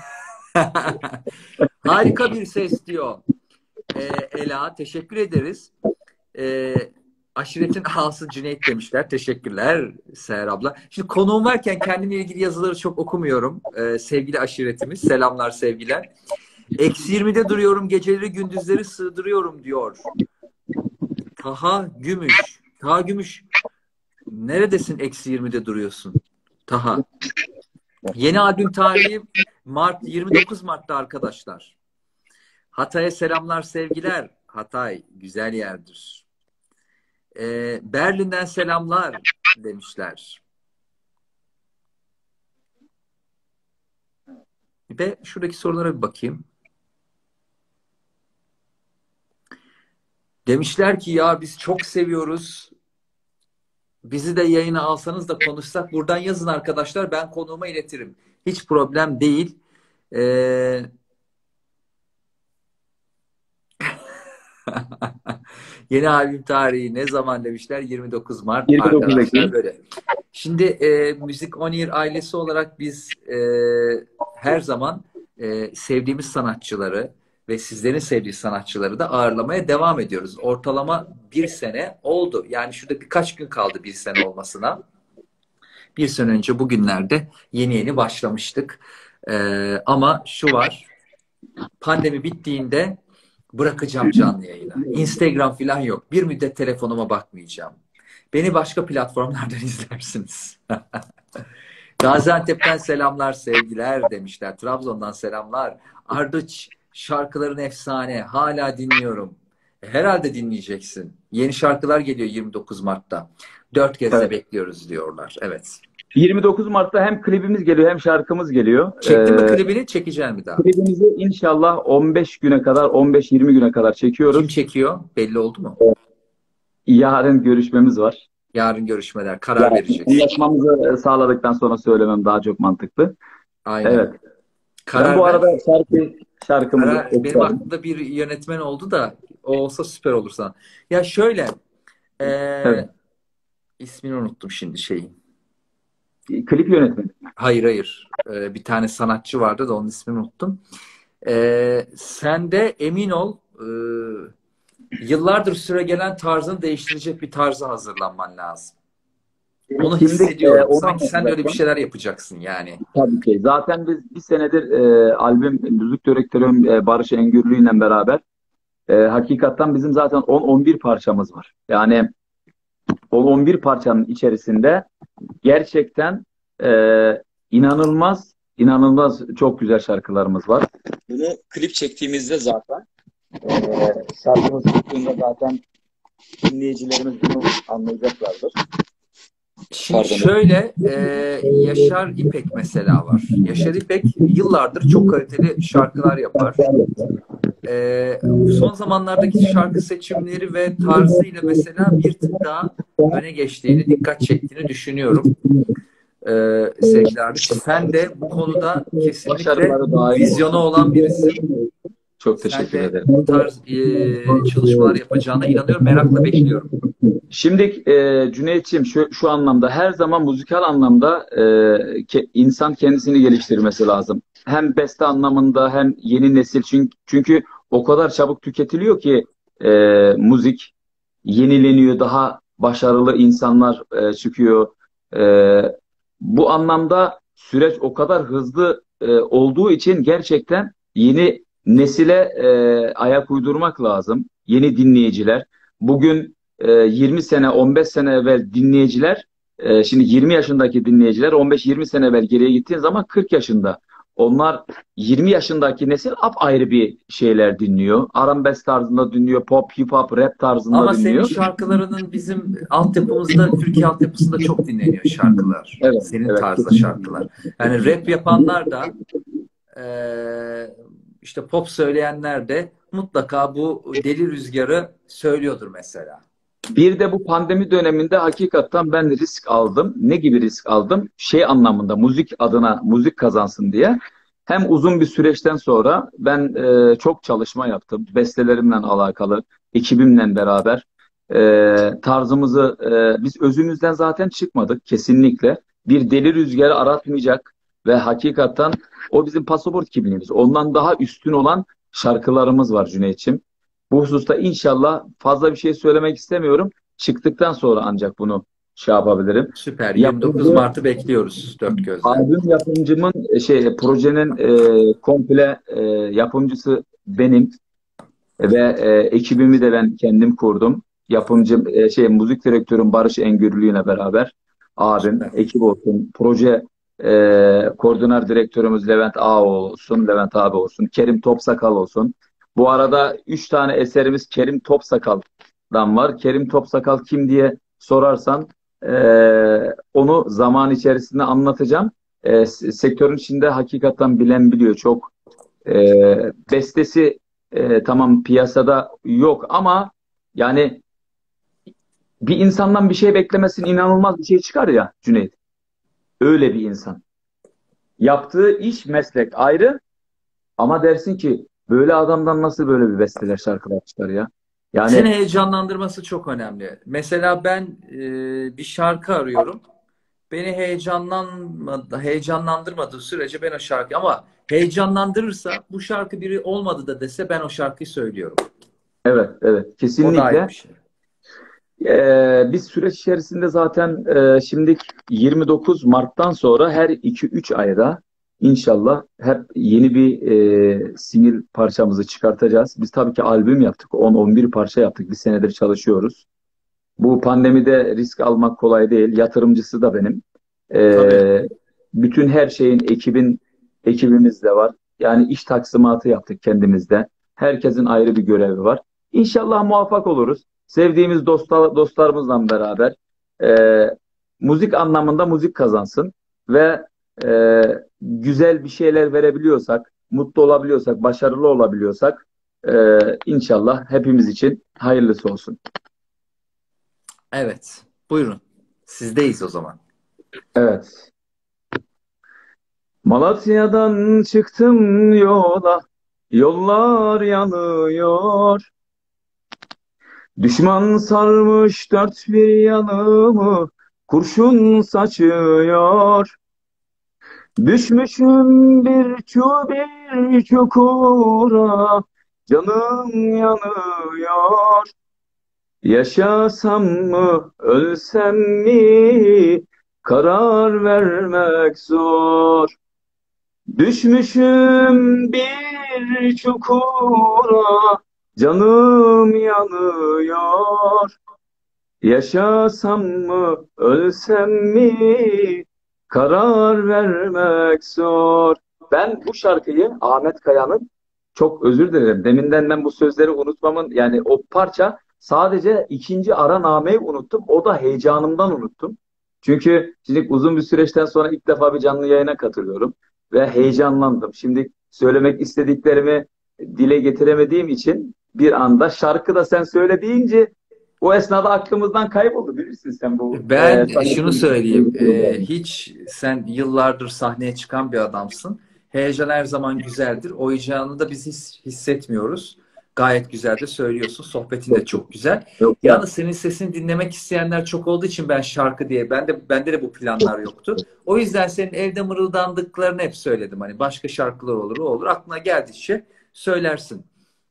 Harika bir ses diyor. Ela, teşekkür ederiz. Ee, Aşiretin ağası Cüneyt demişler. Teşekkürler Seher abla. Şimdi konuğum varken kendimle ilgili yazıları çok okumuyorum. Sevgili aşiretimiz, selamlar sevgiler. -20'de duruyorum, geceleri gündüzleri sığdırıyorum diyor. Taha Gümüş. Taha Gümüş, neredesin -20'de duruyorsun? Taha. Yeni albüm tarihi Mart, 29 Mart'ta arkadaşlar. Hatay'a selamlar sevgiler. Hatay güzel yerdir. Berlin'den selamlar demişler. Ve şuradaki sorulara bir bakayım. Demişler ki ya biz çok seviyoruz. Bizi de yayına alsanız da konuşsak. Buradan yazın arkadaşlar, ben konuğuma iletirim. Hiç problem değil. Ee, Yeni albüm tarihi ne zaman demişler? 29 Mart 29 arkadaşlar, Ekim. böyle. Şimdi Müzik On Air ailesi olarak biz her zaman sevdiğimiz sanatçıları ve sizlerin sevdiği sanatçıları da ağırlamaya devam ediyoruz. Ortalama bir sene oldu. Yani şurada birkaç gün kaldı bir sene olmasına. Bir sene önce bugünlerde yeni yeni başlamıştık. Ama şu var, pandemi bittiğinde bırakacağım canlı yayını. Instagram falan yok. Bir müddet telefonuma bakmayacağım. Beni başka platformlardan izlersiniz. Gaziantep'ten selamlar, sevgiler demişler. Trabzon'dan selamlar. Ardıç, şarkıların efsane. Hala dinliyorum. Herhalde dinleyeceksin. Yeni şarkılar geliyor 29 Mart'ta. 4 kez de Evet. bekliyoruz diyorlar. Evet. 29 Mart'ta hem klibimiz geliyor hem şarkımız geliyor. Çektin mi klibini? Çekeceğim bir daha. Klibimizi inşallah 15 güne kadar, 15-20 güne kadar Kim çekiyoruz. çekiyor? Belli oldu mu? Yarın görüşmemiz var. Yarın görüşmeler. Karar Yani vereceksin. anlaşmamızı sağladıktan sonra söylemem daha çok mantıklı. Aynen. Evet. Ben Karar bu ver. arada şarkımızı Benim okuyalım. aklımda bir yönetmen oldu da o olsa süper olur sana. Ya şöyle, Evet. ismini unuttum şimdi şeyin. Klip yönetmeni. Hayır hayır. Bir tane sanatçı vardı da onun ismini unuttum. Sen de emin ol, yıllardır süregelen tarzını değiştirecek bir tarza hazırlanman lazım. Onu Şimdi hissediyorum. onu Sanki sen de öyle bir anlatacaktım. şeyler yapacaksın yani. Tabii ki. Zaten biz bir senedir albüm müzik direktörüm Barış Engürlü ile beraber hakikaten bizim zaten 10-11 parçamız var. Yani 10-11 parçanın içerisinde gerçekten inanılmaz inanılmaz çok güzel şarkılarımız var. Bunu klip çektiğimizde zaten şarkımız çıktığında zaten dinleyicilerimiz bunu anlayacaklardır. Şimdi Pardon. şöyle, Yaşar İpek mesela var. Yaşar İpek yıllardır çok kaliteli şarkılar yapar. Son zamanlardaki şarkı seçimleri ve tarzıyla mesela bir tık daha öne geçtiğini, dikkat çektiğini düşünüyorum. Sevgili Ardıç, sen de bu konuda kesinlikle Başarıları daim vizyonu olsun. olan birisin. Çok Sen teşekkür de ederim. bu tarz çalışmalar yapacağına inanıyorum, merakla bekliyorum. Şimdi Cüneyt'ciğim şu anlamda her zaman müzikal anlamda insan kendisini geliştirmesi lazım. Hem beste anlamında hem yeni nesil çünkü o kadar çabuk tüketiliyor ki müzik yenileniyor, daha başarılı insanlar çıkıyor. E, Bu anlamda süreç o kadar hızlı olduğu için gerçekten yeni nesile ayak uydurmak lazım. Yeni dinleyiciler. Bugün 20 sene, 15 sene evvel dinleyiciler, şimdi 20 yaşındaki dinleyiciler 15-20 sene evvel geriye gittiğin zaman 40 yaşında. Onlar 20 yaşındaki nesil apayrı bir şeyler dinliyor. Arabesk tarzında dinliyor, pop, hip hop, rap tarzında Ama senin dinliyor. şarkılarının bizim altyapımızda, Türkiye altyapısında çok dinleniyor şarkılar. Evet, Senin evet, tarzda kesinlikle. şarkılar. Yani rap yapanlar da işte pop söyleyenler de mutlaka bu deli rüzgarı söylüyordur mesela. Bir de bu pandemi döneminde hakikaten ben risk aldım. Ne gibi risk aldım? Şey anlamında müzik adına müzik kazansın diye. Hem uzun bir süreçten sonra ben çok çalışma yaptım. Bestelerimle alakalı, ekibimle beraber. Tarzımızı biz özümüzden zaten çıkmadık kesinlikle. Bir deli rüzgarı aratmayacak ve hakikaten o bizim pasaport kimliğimiz. Ondan daha üstün olan şarkılarımız var Cüneyt'ciğim. Bu hususta inşallah fazla bir şey söylemek istemiyorum. Çıktıktan sonra ancak bunu şey yapabilirim. Süper. 29 Yapımcı, Mart'ı bekliyoruz dört gözle. albüm yapımcımın projenin komple yapımcısı benim ve ekibimi de ben kendim kurdum. Yapımcım müzik direktörüm Barış Engürlü ile beraber abim, Süper. ekip olsun, proje koordinatör direktörümüz Levent Ağa olsun, Levent abi olsun, Kerim Topsakal olsun. Bu arada 3 tane eserimiz Kerim Topsakal'dan var. Kerim Topsakal kim diye sorarsan onu zaman içerisinde anlatacağım. Sektörün içinde hakikaten bilen biliyor çok. Bestesi tamam piyasada yok ama yani bir insandan bir şey beklemesin inanılmaz bir şey çıkar ya Cüneyt. Öyle bir insan. Yaptığı iş meslek ayrı ama dersin ki böyle adamdan nasıl böyle bir besteler şarkılar çıkar ya. Seni Yani heyecanlandırması çok önemli. Mesela ben bir şarkı arıyorum. Beni heyecanlandırmadığı sürece ben o şarkı, ama heyecanlandırırsa, bu şarkı biri olmadı da dese, ben o şarkıyı söylüyorum. evet, evet, O da ayrı kesinlikle. bir şey. Biz süreç içerisinde zaten şimdi 29 Mart'tan sonra her 2-3 ayda inşallah hep yeni bir single parçamızı çıkartacağız. Biz tabii ki albüm yaptık. 10-11 parça yaptık. Bir senedir çalışıyoruz. Bu pandemide risk almak kolay değil. Yatırımcısı da benim. Tabii. Bütün her şeyin ekibimiz de var. Yani iş taksimatı yaptık kendimizde. Herkesin ayrı bir görevi var. İnşallah muvaffak oluruz. Sevdiğimiz dostlarımızla beraber müzik anlamında müzik kazansın ve güzel bir şeyler verebiliyorsak, mutlu olabiliyorsak, başarılı olabiliyorsak inşallah hepimiz için hayırlısı olsun. Evet. Buyurun. Sizdeyiz o zaman. Evet. Malatya'dan çıktım yola, yollar yanıyor. Düşman sarmış dört bir yanımı, kurşun saçıyor. Düşmüşüm bir çukura, canım yanıyor. Yaşasam mı, ölsem mi? Karar vermek zor. Düşmüşüm bir çukura, canım yanıyor. Yaşasam mı, ölsem mi? Karar vermek zor. Ben bu şarkıyı Ahmet Kaya'nın, çok özür dilerim. Deminden ben bu sözleri unutmamın, yani o parça, sadece ikinci ara nameyi unuttum. O da heyecanımdan unuttum. Çünkü şimdi uzun bir süreçten sonra ilk defa bir canlı yayına katılıyorum ve heyecanlandım. Şimdi söylemek istediklerimi dile getiremediğim için bir anda şarkı da sen söyle deyince o esnada aklımızdan kayboldu, bilirsin sen bu Ben şunu sanatın söyleyeyim, duygularını. hiç sen yıllardır sahneye çıkan bir adamsın. Heyecan her zaman güzeldir. O heyecanı da biz hissetmiyoruz. Gayet güzel de söylüyorsun. Sohbetin de Çok çok. çok güzel. Yoksa Yalnız senin sesini dinlemek isteyenler çok olduğu için ben şarkı diye, bende de bu planlar yoktu. O yüzden senin evde mırıldandıklarını hep söyledim. Hani başka şarkılar olur, o olur. Aklına geldikçe söylersin.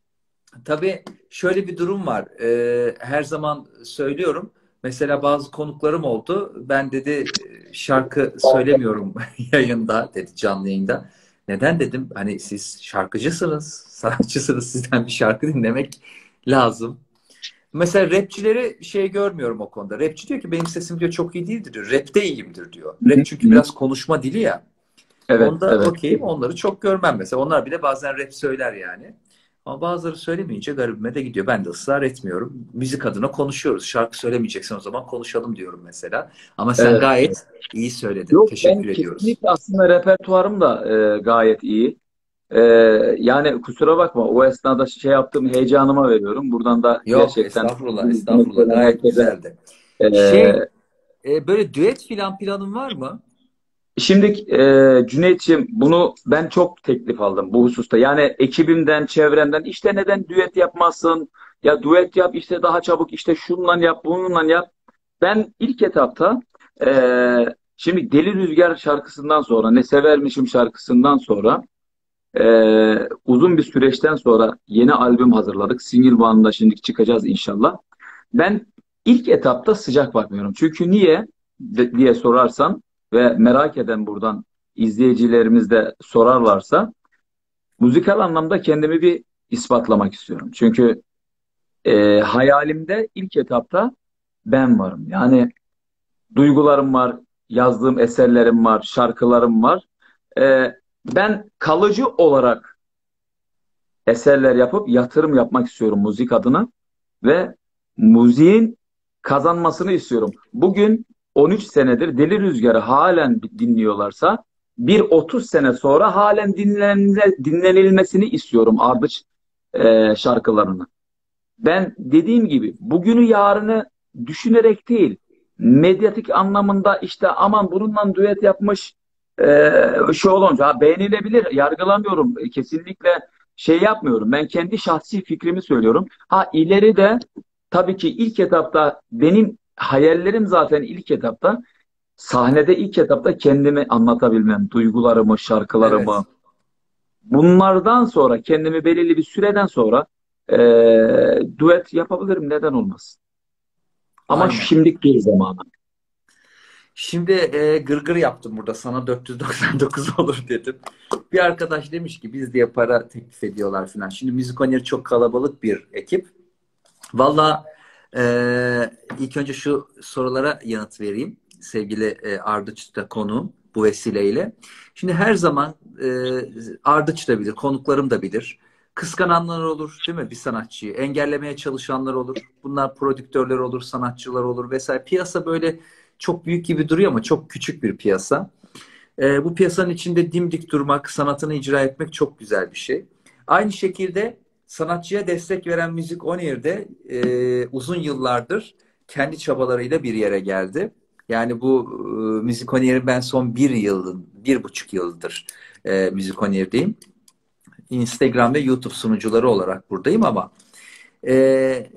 Tabii şöyle bir durum var. Her zaman söylüyorum. Mesela bazı konuklarım oldu. Ben dedi şarkı söylemiyorum yayında dedi, canlı yayında. Neden dedim? Hani siz şarkıcısınız, sanatçısınız. Sizden bir şarkı dinlemek lazım. Mesela rapçileri şey görmüyorum o konuda. Rapçi diyor ki benim sesim diyor çok iyi değildir diyor. Rap'te iyiyimdir diyor. hı Rap hı, çünkü hı. biraz konuşma dili ya. Evet, Onda evet. okeyim, onları çok görmem mesela. Onlar bile bazen rap söyler yani. Ama bazıları söylemeyince garibime de gidiyor. Ben de ısrar etmiyorum. Müzik adına konuşuyoruz. Şarkı söylemeyeceksen o zaman konuşalım diyorum mesela. Ama sen Evet. gayet iyi söyledin. Yok, ben Teşekkür ediyoruz. kesinlikle aslında repertuarım da gayet iyi. E, Yani kusura bakma, o esnada şey yaptığım heyecanıma veriyorum. Buradan da Yok gerçekten estağfurullah, estağfurullah. Gayet herkese güzeldi. e, Şey, böyle düet filan planın var mı? şimdi Cüneyt'ciğim, bunu ben çok teklif aldım bu hususta. Yani ekibimden, çevremden, işte neden düet yapmazsın? Ya düet yap işte, daha çabuk, işte şundan yap, bununla yap. Ben ilk etapta şimdi Deli Rüzgar şarkısından sonra, Ne Severmişim şarkısından sonra uzun bir süreçten sonra yeni albüm hazırladık. Single One'da şimdi çıkacağız inşallah. Ben ilk etapta sıcak bakmıyorum. Çünkü niye diye sorarsan ve merak eden buradan izleyicilerimiz de sorarlarsa, müzikal anlamda kendimi bir ispatlamak istiyorum. Çünkü hayalimde ilk etapta ben varım. Yani duygularım var, yazdığım eserlerim var, şarkılarım var. E, Ben kalıcı olarak eserler yapıp yatırım yapmak istiyorum müzik adına ve müziğin kazanmasını istiyorum. Bugün 13 senedir Deli Rüzgar'ı halen dinliyorlarsa, bir 30 sene sonra halen dinlenilmesini istiyorum Ardıç şarkılarını. Ben dediğim gibi bugünü yarını düşünerek değil, medyatik anlamında işte aman bununla düet yapmış şu olunca beğenilebilir, yargılamıyorum. Kesinlikle şey yapmıyorum. Ben kendi şahsi fikrimi söylüyorum. Ha, ileride tabii ki ilk etapta benim hayallerim, zaten ilk etapta sahnede, ilk etapta kendimi anlatabilmem, duygularımı, şarkılarımı. Evet. Bunlardan sonra kendimi belirli bir süreden sonra düet yapabilirim. Neden olmasın? Ama Aynen. şimdilik değil zamanı. Şimdi gırgır yaptım burada. Sana 499 olur dedim. Bir arkadaş demiş ki biz diye para teklif ediyorlar falan. Şimdi Müzikonier çok kalabalık bir ekip. Valla ilk önce şu sorulara yanıt vereyim. Sevgili Ardıç da konuğum bu vesileyle. Şimdi her zaman Ardıç da bilir, konuklarım da bilir. Kıskananlar olur, değil mi, bir sanatçıyı? Engellemeye çalışanlar olur. Bunlar prodüktörler olur, sanatçılar olur vesaire. Piyasa böyle çok büyük gibi duruyor ama çok küçük bir piyasa. Bu piyasanın içinde dimdik durmak, sanatını icra etmek çok güzel bir şey. Aynı şekilde sanatçıya destek veren Müzik On Air'de uzun yıllardır kendi çabalarıyla bir yere geldi. Yani bu Müzik On Air'in ben son bir yıl, 1,5 yıldır Müzik On Air'deyim. Instagram ve YouTube sunucuları olarak buradayım ama e,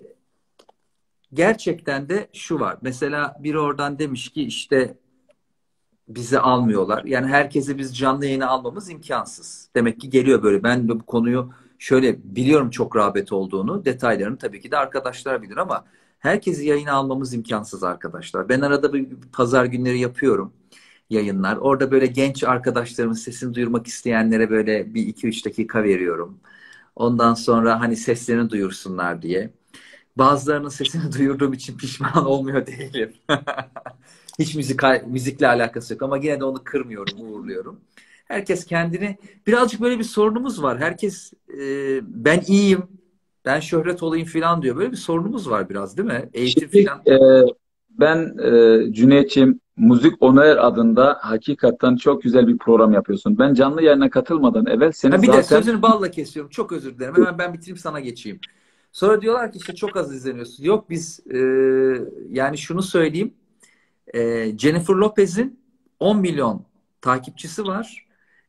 gerçekten de şu var. Mesela biri oradan demiş ki işte bizi almıyorlar. Yani herkesi biz canlı yayına almamız imkansız. Demek ki geliyor böyle. Ben de bu konuyu şöyle biliyorum, çok rağbet olduğunu. Detaylarını tabii ki de arkadaşlar bilir ama Herkesi yayına almamız imkansız arkadaşlar. Ben arada bir pazar günleri yapıyorum yayınlar. Orada böyle genç arkadaşlarımın sesini duyurmak isteyenlere böyle bir iki üç dakika veriyorum. Ondan sonra hani seslerini duyursunlar diye. Bazılarının sesini duyurduğum için pişman olmuyor değilim. Hiç müzikle alakası yok ama yine de onu kırmıyorum, uğurluyorum. Herkes kendini, birazcık böyle bir sorunumuz var. Herkes ben iyiyim, ben şöhret olayım falan diyor. Böyle bir sorunumuz var biraz, değil mi? Eğitim Şimdi falan. ben Cüneyt'ciğim, Müzik Oner adında hakikaten çok güzel bir program yapıyorsun. Ben canlı yayına katılmadan evvel seni Ha bir de zaten sözünü balla kesiyorum. Çok özür dilerim. Hemen ben bitireyim, sana geçeyim. Sonra diyorlar ki işte çok az izleniyorsun. Yok biz yani şunu söyleyeyim. Jennifer Lopez'in 10 milyon takipçisi var.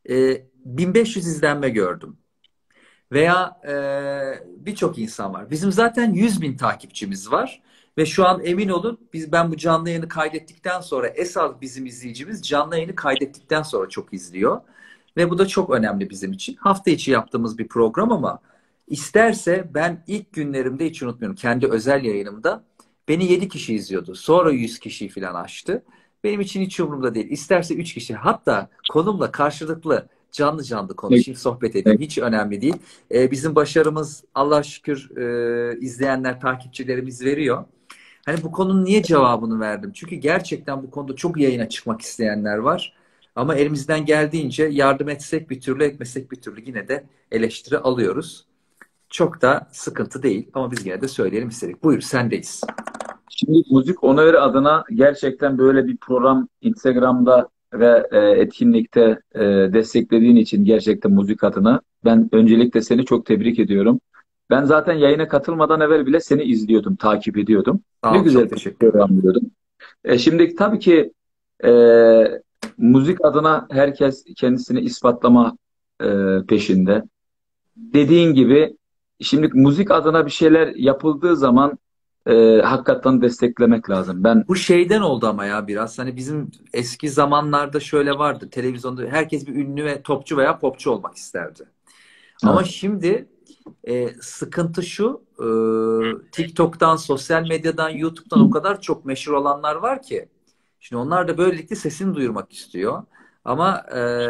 1500 izlenme gördüm. Veya birçok insan var. Bizim zaten 100 bin takipçimiz var. Ve şu an emin olun ben bu canlı yayını kaydettikten sonra esas bizim izleyicimiz canlı yayını kaydettikten sonra çok izliyor. Ve bu da çok önemli bizim için. Hafta içi yaptığımız bir program ama isterse ben ilk günlerimde hiç unutmuyorum. Kendi özel yayınımda beni 7 kişi izliyordu. Sonra 100 kişiyi falan aştı. Benim için hiç umurumda değil. İsterse 3 kişi. Hatta konumla karşılıklı canlı canlı konuşayım, sohbet edeyim. Hiç önemli değil. Bizim başarımız Allah'a şükür izleyenler, takipçilerimiz veriyor. Hani bu konunun niye cevabını verdim? Çünkü gerçekten bu konuda çok yayına çıkmak isteyenler var. Ama elimizden geldiğince yardım etsek bir türlü, etmesek bir türlü yine de eleştiri alıyoruz. Çok da sıkıntı değil ama biz yine de söyleyelim istedik. Buyur, sendeyiz. şimdi Müzik Onarı adına gerçekten böyle bir program Instagram'da ve etkinlikte desteklediğin için gerçekten müzik adına ben öncelikle seni çok tebrik ediyorum. Ben zaten yayına katılmadan evvel bile seni izliyordum, takip ediyordum. Sağ Ne ol, çok güzel bir teşekkürler. program diyordum. Şimdi tabii ki e, müzik adına herkes kendisini ispatlama peşinde. Dediğin gibi şimdi müzik adına bir şeyler yapıldığı zaman hakikaten desteklemek lazım. Ben Bu şeyden oldu ama ya biraz. Hani bizim eski zamanlarda şöyle vardı. Televizyonda herkes bir ünlü ve topçu veya popçu olmak isterdi. Ama evet, şimdi sıkıntı şu. TikTok'tan, sosyal medyadan, YouTube'dan o kadar çok meşhur olanlar var ki. Şimdi onlar da böylelikle sesini duyurmak istiyor. Ama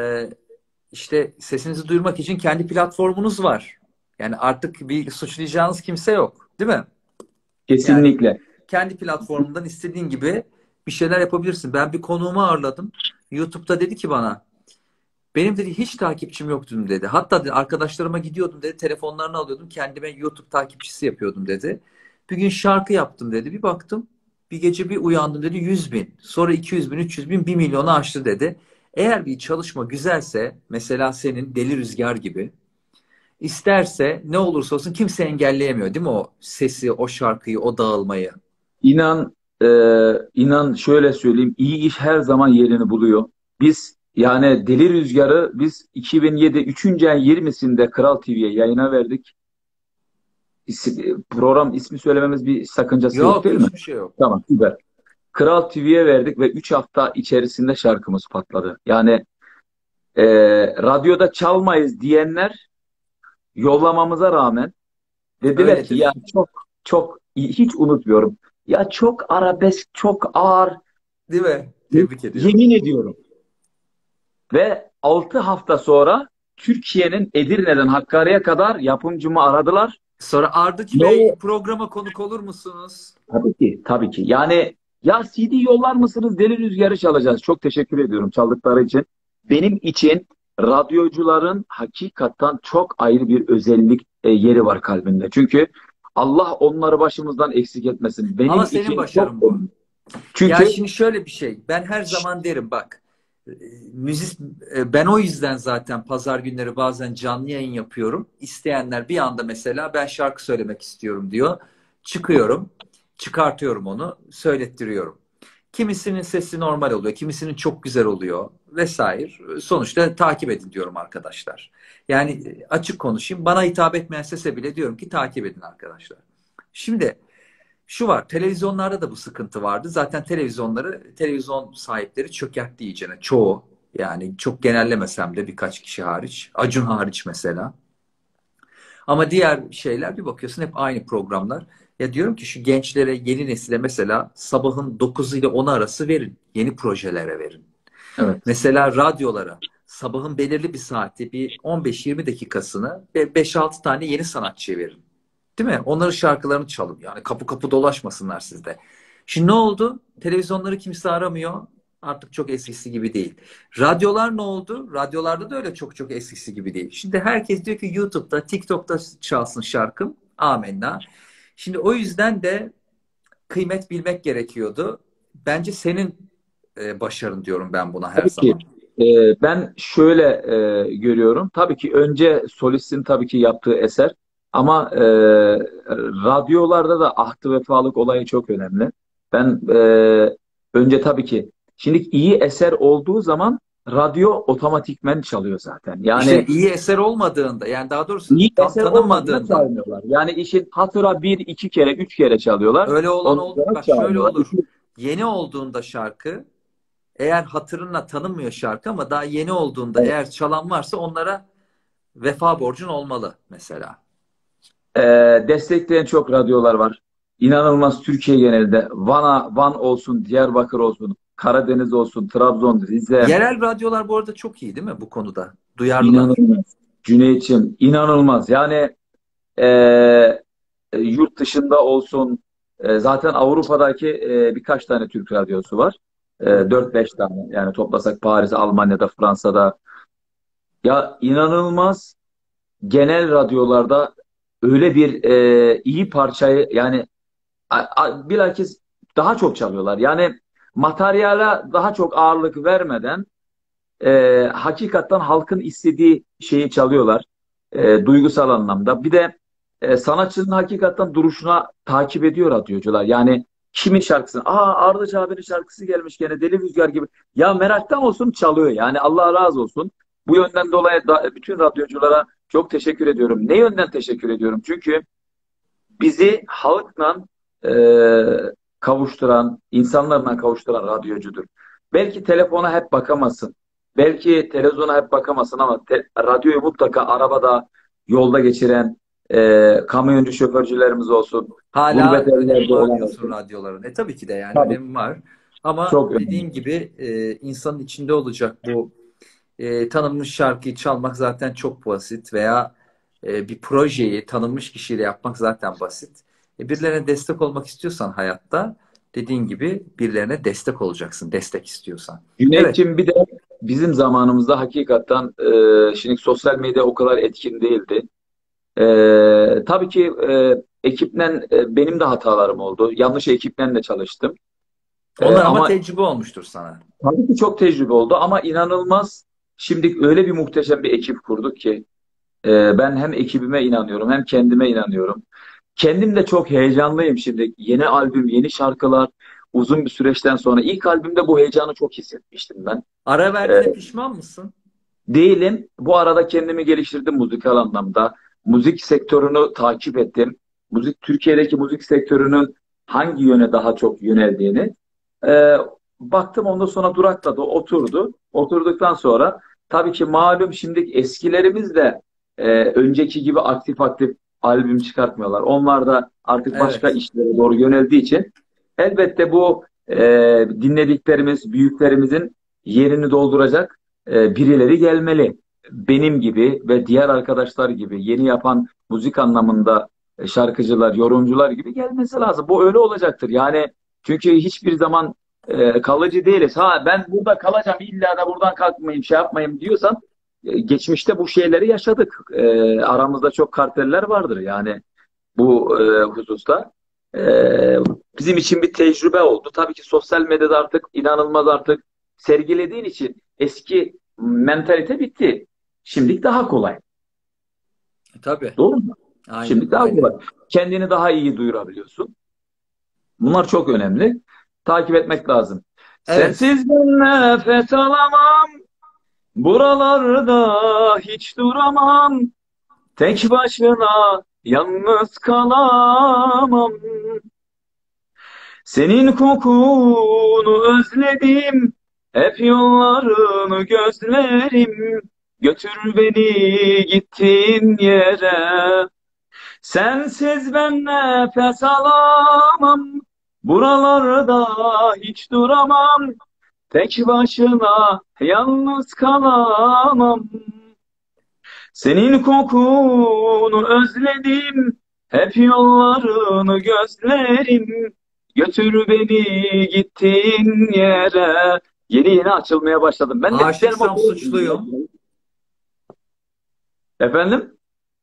işte sesinizi duyurmak için kendi platformunuz var. Yani artık bir suçlayacağınız kimse yok, değil mi? Yani kesinlikle. kendi platformundan istediğin gibi bir şeyler yapabilirsin. Ben bir konuğumu ağırladım. YouTube'da dedi ki bana, benim dedi hiç takipçim yoktu dedi. Hatta dedi, arkadaşlarıma gidiyordum dedi, telefonlarını alıyordum, kendime YouTube takipçisi yapıyordum dedi. Bir gün şarkı yaptım dedi. Bir baktım, bir gece bir uyandım dedi, 100 bin. Sonra 200 bin, 300 bin, 1 milyonu aştı dedi. Eğer bir çalışma güzelse, mesela senin Deli Rüzgar gibi, isterse ne olursa olsun kimse engelleyemiyor değil mi o sesi, o şarkıyı, o dağılmayı? İnan, inan şöyle söyleyeyim, iyi iş her zaman yerini buluyor. Biz yani Deli Rüzgar'ı biz 2007 3. ayın 20'sinde Kral TV'ye yayına verdik. Program ismi söylememiz bir sakıncası yok Yok, değil mi? hiçbir şey yok. Tamam, süper. Kral TV'ye verdik ve 3 hafta içerisinde şarkımız patladı. Yani e, radyoda çalmayız diyenler yollamamıza rağmen dediler ki ya Öyledir. çok çok hiç unutmuyorum. Ya çok arabesk, çok ağır. Değil mi? Tebrik ediyorum. Yemin ediyorum. Ve 6 hafta sonra Türkiye'nin Edirne'den Hakkari'ye kadar yapımcımı aradılar. Sonra Ardıç No. Bey programa konuk olur musunuz? Tabii ki, tabii ki. Yani ya CD yollar mısınız? Deli Rüzgar'ı çalacağız. Çok teşekkür ediyorum çaldıkları için. Benim için radyocuların hakikaten çok ayrı bir özellik yeri var kalbimde. Çünkü Allah onları başımızdan eksik etmesin. Ama Benim senin için çok başarın bu. Ya çünkü şimdi şöyle bir şey. Ben her zaman derim bak. e, Müzik ben o yüzden zaten pazar günleri bazen canlı yayın yapıyorum. İsteyenler bir anda mesela ben şarkı söylemek istiyorum diyor. Çıkıyorum, çıkartıyorum onu, söylettiriyorum. Kimisinin sesi normal oluyor, kimisinin çok güzel oluyor vesaire. Sonuçta takip edin diyorum arkadaşlar. Yani açık konuşayım. Bana hitap etmeyen sese bile diyorum ki takip edin arkadaşlar. Şimdi şu var, televizyonlarda da bu sıkıntı vardı. Zaten televizyon sahipleri çökertti iyicene. Çoğu, yani çok genellemesem de birkaç kişi hariç. Acun hariç mesela. Ama diğer şeyler bir bakıyorsun hep aynı programlar. Ya diyorum ki şu gençlere, yeni nesile mesela sabahın 9 ile 10 arası verin. Yeni projelere verin. Evet. Mesela radyolara sabahın belirli bir saati, bir 15-20 dakikasını ve 5-6 tane yeni sanatçıya verin. Değil mi? Onların şarkılarını çalın. Yani kapı kapı dolaşmasınlar sizde. Şimdi ne oldu? Televizyonları kimse aramıyor. Artık çok eskisi gibi değil. Radyolar ne oldu? Radyolarda da öyle çok çok eskisi gibi değil. Şimdi herkes diyor ki YouTube'da, TikTok'ta çalsın şarkım. Amenna. Şimdi o yüzden de kıymet bilmek gerekiyordu. Bence senin başarın diyorum ben buna her Tabii ki zaman. ben şöyle görüyorum. Tabii ki önce solistin tabii ki yaptığı eser ama radyolarda da ahtı vefalık olayı çok önemli. Ben önce tabii ki şimdi iyi eser olduğu zaman radyo otomatikmen çalıyor zaten. İşte Yani iyi eser olmadığında, yani daha doğrusu iyi tam eser olmadığında tanınmadığında, çalmıyorlar. Yani işin hatıra bir, iki kere, üç kere çalıyorlar. öyle olan Ondan oldu. sonra Bak şöyle çalmıyorlar. olur. Yeni olduğunda şarkı, eğer hatırına tanınmıyor şarkı ama daha yeni olduğunda eğer çalan varsa onlara vefa borcun olmalı mesela. Destekleyen çok radyolar var. İnanılmaz Türkiye genelinde. Van olsun, Diyarbakır olsun, Karadeniz olsun, Trabzon, Rize. Yerel radyolar bu arada çok iyi değil mi bu konuda? Duyarlılar. İnanılmaz. Cüneyt'ciğim inanılmaz. Yani e, yurt dışında olsun zaten Avrupa'daki birkaç tane Türk radyosu var. Hı hı. 4-5 tane yani toplasak Paris, Almanya'da, Fransa'da. Ya inanılmaz genel radyolarda öyle bir iyi parçayı yani bilakis daha çok çalıyorlar. Yani materyale daha çok ağırlık vermeden hakikaten halkın istediği şeyi çalıyorlar. Duygusal anlamda. Bir de sanatçının hakikaten duruşuna takip ediyor radyocular. Yani kimin şarkısını? Ardıç abinin şarkısı gelmiş gene Deli Rüzgar gibi. Ya meraktan olsun çalıyor. Yani Allah razı olsun. Bu yönden dolayı da, bütün radyoculara çok teşekkür ediyorum. Ne yönden teşekkür ediyorum? Çünkü bizi halkla e, kavuşturan, insanlarla kavuşturan radyocudur. Belki telefona hep bakamasın. Belki televizyona hep bakamasın ama radyoyu mutlaka arabada, yolda geçiren kamyoncu şoförcülerimiz olsun, Hala gurbet önemi ellerde var olan diyorsun olsun. radyoların. Tabii ki de yani Tabii önemi var. Ama çok önemli. dediğim gibi insanın içinde olacak bu tanınmış şarkıyı çalmak zaten çok basit veya bir projeyi tanınmış kişiyle yapmak zaten basit. Birilerine destek olmak istiyorsan hayatta dediğin gibi birilerine destek olacaksın. Destek istiyorsan. Evet. Cüneyt'ciğim bir de bizim zamanımızda hakikaten şimdi sosyal medya o kadar etkin değildi. Tabii ki ekiple benim de hatalarım oldu. Yanlış ekiple de çalıştım. Onlar ama Ama tecrübe olmuştur sana. tabii ki çok tecrübe oldu ama inanılmaz. Şimdi öyle bir muhteşem bir ekip kurduk ki ben hem ekibime inanıyorum hem kendime inanıyorum. Kendim de çok heyecanlıyım şimdi. Yeni albüm, yeni şarkılar uzun bir süreçten sonra. İlk albümde bu heyecanı çok hissetmiştim ben. Ara E, verdiğine pişman mısın? Değilim. Bu arada kendimi geliştirdim müzikal anlamda. Müzik sektörünü takip ettim. Türkiye'deki müzik sektörünün hangi yöne daha çok yöneldiğini. Ee, Baktım ondan sonra durakladı, oturdu. Oturduktan sonra tabii ki malum şimdi eskilerimiz de önceki gibi aktif aktif albüm çıkartmıyorlar. Onlar da artık başka Evet. işlere doğru yöneldiği için elbette bu dinlediklerimiz, büyüklerimizin yerini dolduracak birileri gelmeli. Benim gibi ve diğer arkadaşlar gibi yeni yapan müzik anlamında şarkıcılar, yorumcular gibi gelmesi lazım. Bu öyle olacaktır. Yani çünkü hiçbir zaman kalıcı değiliz. Ha ben burada kalacağım illa da buradan kalkmayayım, şey yapmayayım diyorsan geçmişte bu şeyleri yaşadık. Aramızda çok karteller vardır yani bu hususta. E, Bizim için bir tecrübe oldu. Tabii ki sosyal medyada artık inanılmaz artık sergilediğin için eski mentalite bitti. Şimdi daha kolay. Tabii. Doğru mu? Aynen, Şimdi daha kolay. aynen. Kendini daha iyi duyurabiliyorsun. Bunlar çok önemli. Takip etmek lazım. Evet. Sensiz ben nefes alamam. Buralarda hiç duramam. Tek başına yalnız kalamam. Senin kokunu özledim. Hep yollarını gözlerim. Götür beni gittiğin yere. Sensiz ben nefes alamam, buralarda hiç duramam, tek başına yalnız kalamam. Senin kokunu özledim, hep yollarını gözlerim. Götür beni gittiğin yere. Yeni yeni açılmaya başladım. Ben de isterim Aşıksam okuyayım. suçluyum. Efendim?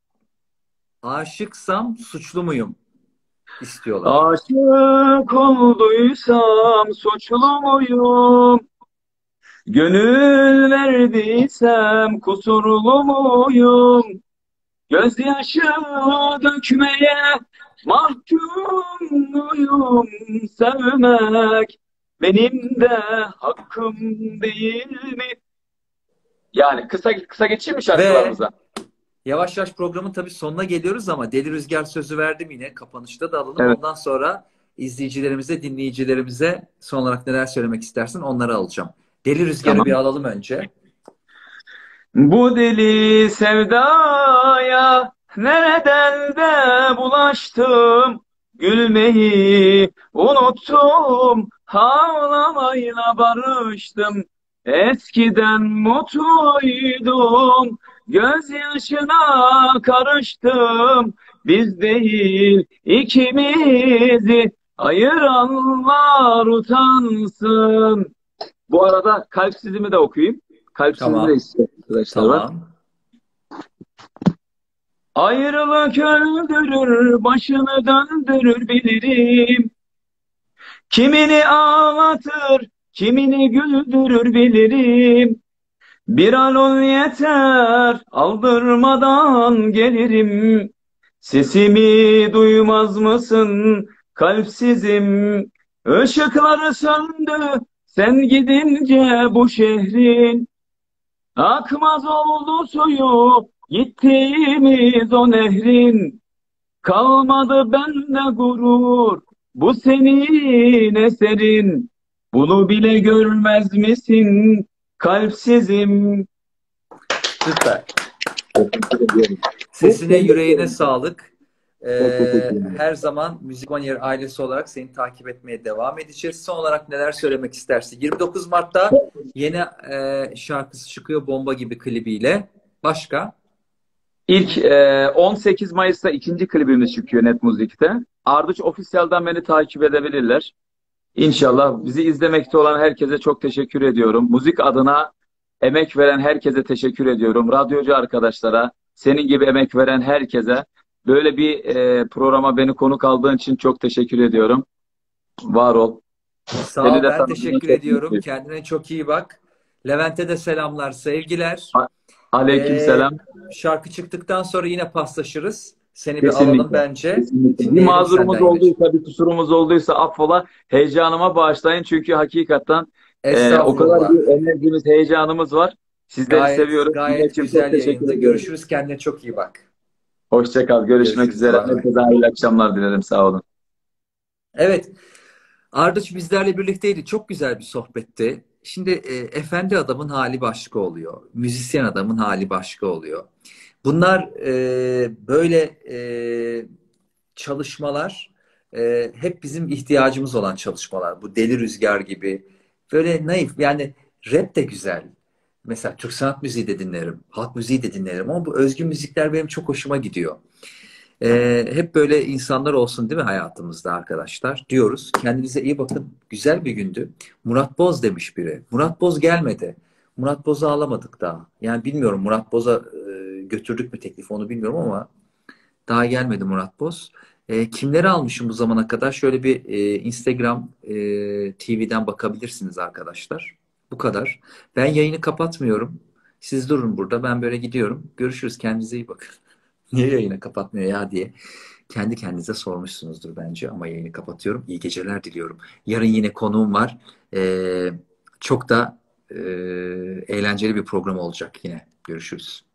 Aşıksam suçlu muyum? İstiyorlar. Aşık olduysam suçlu muyum? Gönül verdiysem kusurlu muyum? Gözyaşı dökmeye mahkum muyum? Sevmek benim de hakkım değil mi? Yani kısa geçeyim mi Ve şarkılarımıza? yavaş yavaş programın tabii sonuna geliyoruz ama Deli Rüzgar sözü verdim yine. Kapanışta da alalım. Evet, Ondan sonra izleyicilerimize, dinleyicilerimize son olarak neler söylemek istersin onları alacağım. Deli Rüzgar'ı bir tamam. alalım önce. Bu deli sevdaya nereden de bulaştım? Gülmeyi unuttum, ağlamayla barıştım. Eskiden mutluydum, gözyaşına karıştım. Biz değil ikimizi ayıranlar utansın. Bu arada kalpsizimi de okuyayım. Kalpsizimi de Tamam. istiyor arkadaşlar var. Tamam. Ayrılık öldürür, başını döndürür bilirim. Kimini ağlatır, kimini güldürür bilirim. Bir an ol yeter, aldırmadan gelirim. Sesimi duymaz mısın, kalpsizim? Işıkları söndü, sen gidince bu şehrin. Akmaz oldu suyu, gittiğimiz o nehrin. Kalmadı bende gurur, bu senin eserin. Bunu bile görmez misin, kalpsizim? Süper. Teşekkür ediyorum. Çok Sesine, tebrik yüreğine ederim. sağlık. Çok teşekkür ederim. Her zaman Müzik On Air ailesi olarak seni takip etmeye devam edeceğiz. Son olarak neler söylemek istersin? 29 Mart'ta yeni şarkısı çıkıyor bomba gibi klibiyle. Başka? İlk 18 Mayıs'ta ikinci klibimiz çıkıyor Net Müzik'te. Ardıç Official'dan beni takip edebilirler. İnşallah bizi izlemekte olan herkese çok teşekkür ediyorum. Müzik adına emek veren herkese teşekkür ediyorum. Radyocu arkadaşlara, senin gibi emek veren herkese böyle bir programa beni konuk aldığın için çok teşekkür ediyorum. Var ol. Sağ Seni ol, de ben tanıdığıma teşekkür çok ediyorum. mutluyum. Kendine çok iyi bak. Levent'e de selamlar, sevgiler. Ee, Aleykümselam. Şarkı çıktıktan sonra yine paslaşırız. Seni bir alalım Kesinlikle. bence. Kesinlikle. Bir Dinleyelim mazurumuz senden yine. olduysa, bir kusurumuz olduysa affola. Heyecanıma bağışlayın çünkü hakikaten o kadar Estağfurullah. bir enerjimiz, heyecanımız var. Sizleri seviyorum. Gayet Cüneyt'ciğim çok güzel teşekkür yayında. ediyorum. Görüşürüz. Kendine çok iyi bak. Hoşça kal. Görüşmek Görüşürüz. üzere. Bay bay. Herkese hayırlı akşamlar dilerim. Sağ olun. Evet. Ardıç bizlerle birlikteydi. Çok güzel bir sohbetti. Şimdi efendi adamın hali başka oluyor. Müzisyen adamın hali başka oluyor. Bunlar böyle çalışmalar hep bizim ihtiyacımız olan çalışmalar. Bu Deli Rüzgar gibi. Böyle naif. Yani rap de güzel. Mesela Türk sanat müziği de dinlerim. Halk müziği de dinlerim. Ama bu özgün müzikler benim çok hoşuma gidiyor. Hep böyle insanlar olsun değil mi hayatımızda arkadaşlar diyoruz. Kendinize iyi bakın. Güzel bir gündü. Murat Boz demiş biri. Murat Boz gelmedi. Murat Boz'u alamadık daha. Yani bilmiyorum Murat Boz'a götürdük mü teklifi onu bilmiyorum ama daha gelmedi Murat Boz. Kimleri almışım bu zamana kadar? Şöyle bir Instagram TV'den bakabilirsiniz arkadaşlar. Bu kadar. Ben yayını kapatmıyorum. Siz durun burada. Ben böyle gidiyorum. Görüşürüz. Kendinize iyi bakın. Niye yayını kapatmıyor ya diye kendi kendinize sormuşsunuzdur bence ama yayını kapatıyorum. İyi geceler diliyorum. Yarın yine konuğum var. Çok da eğlenceli bir program olacak yine. Görüşürüz.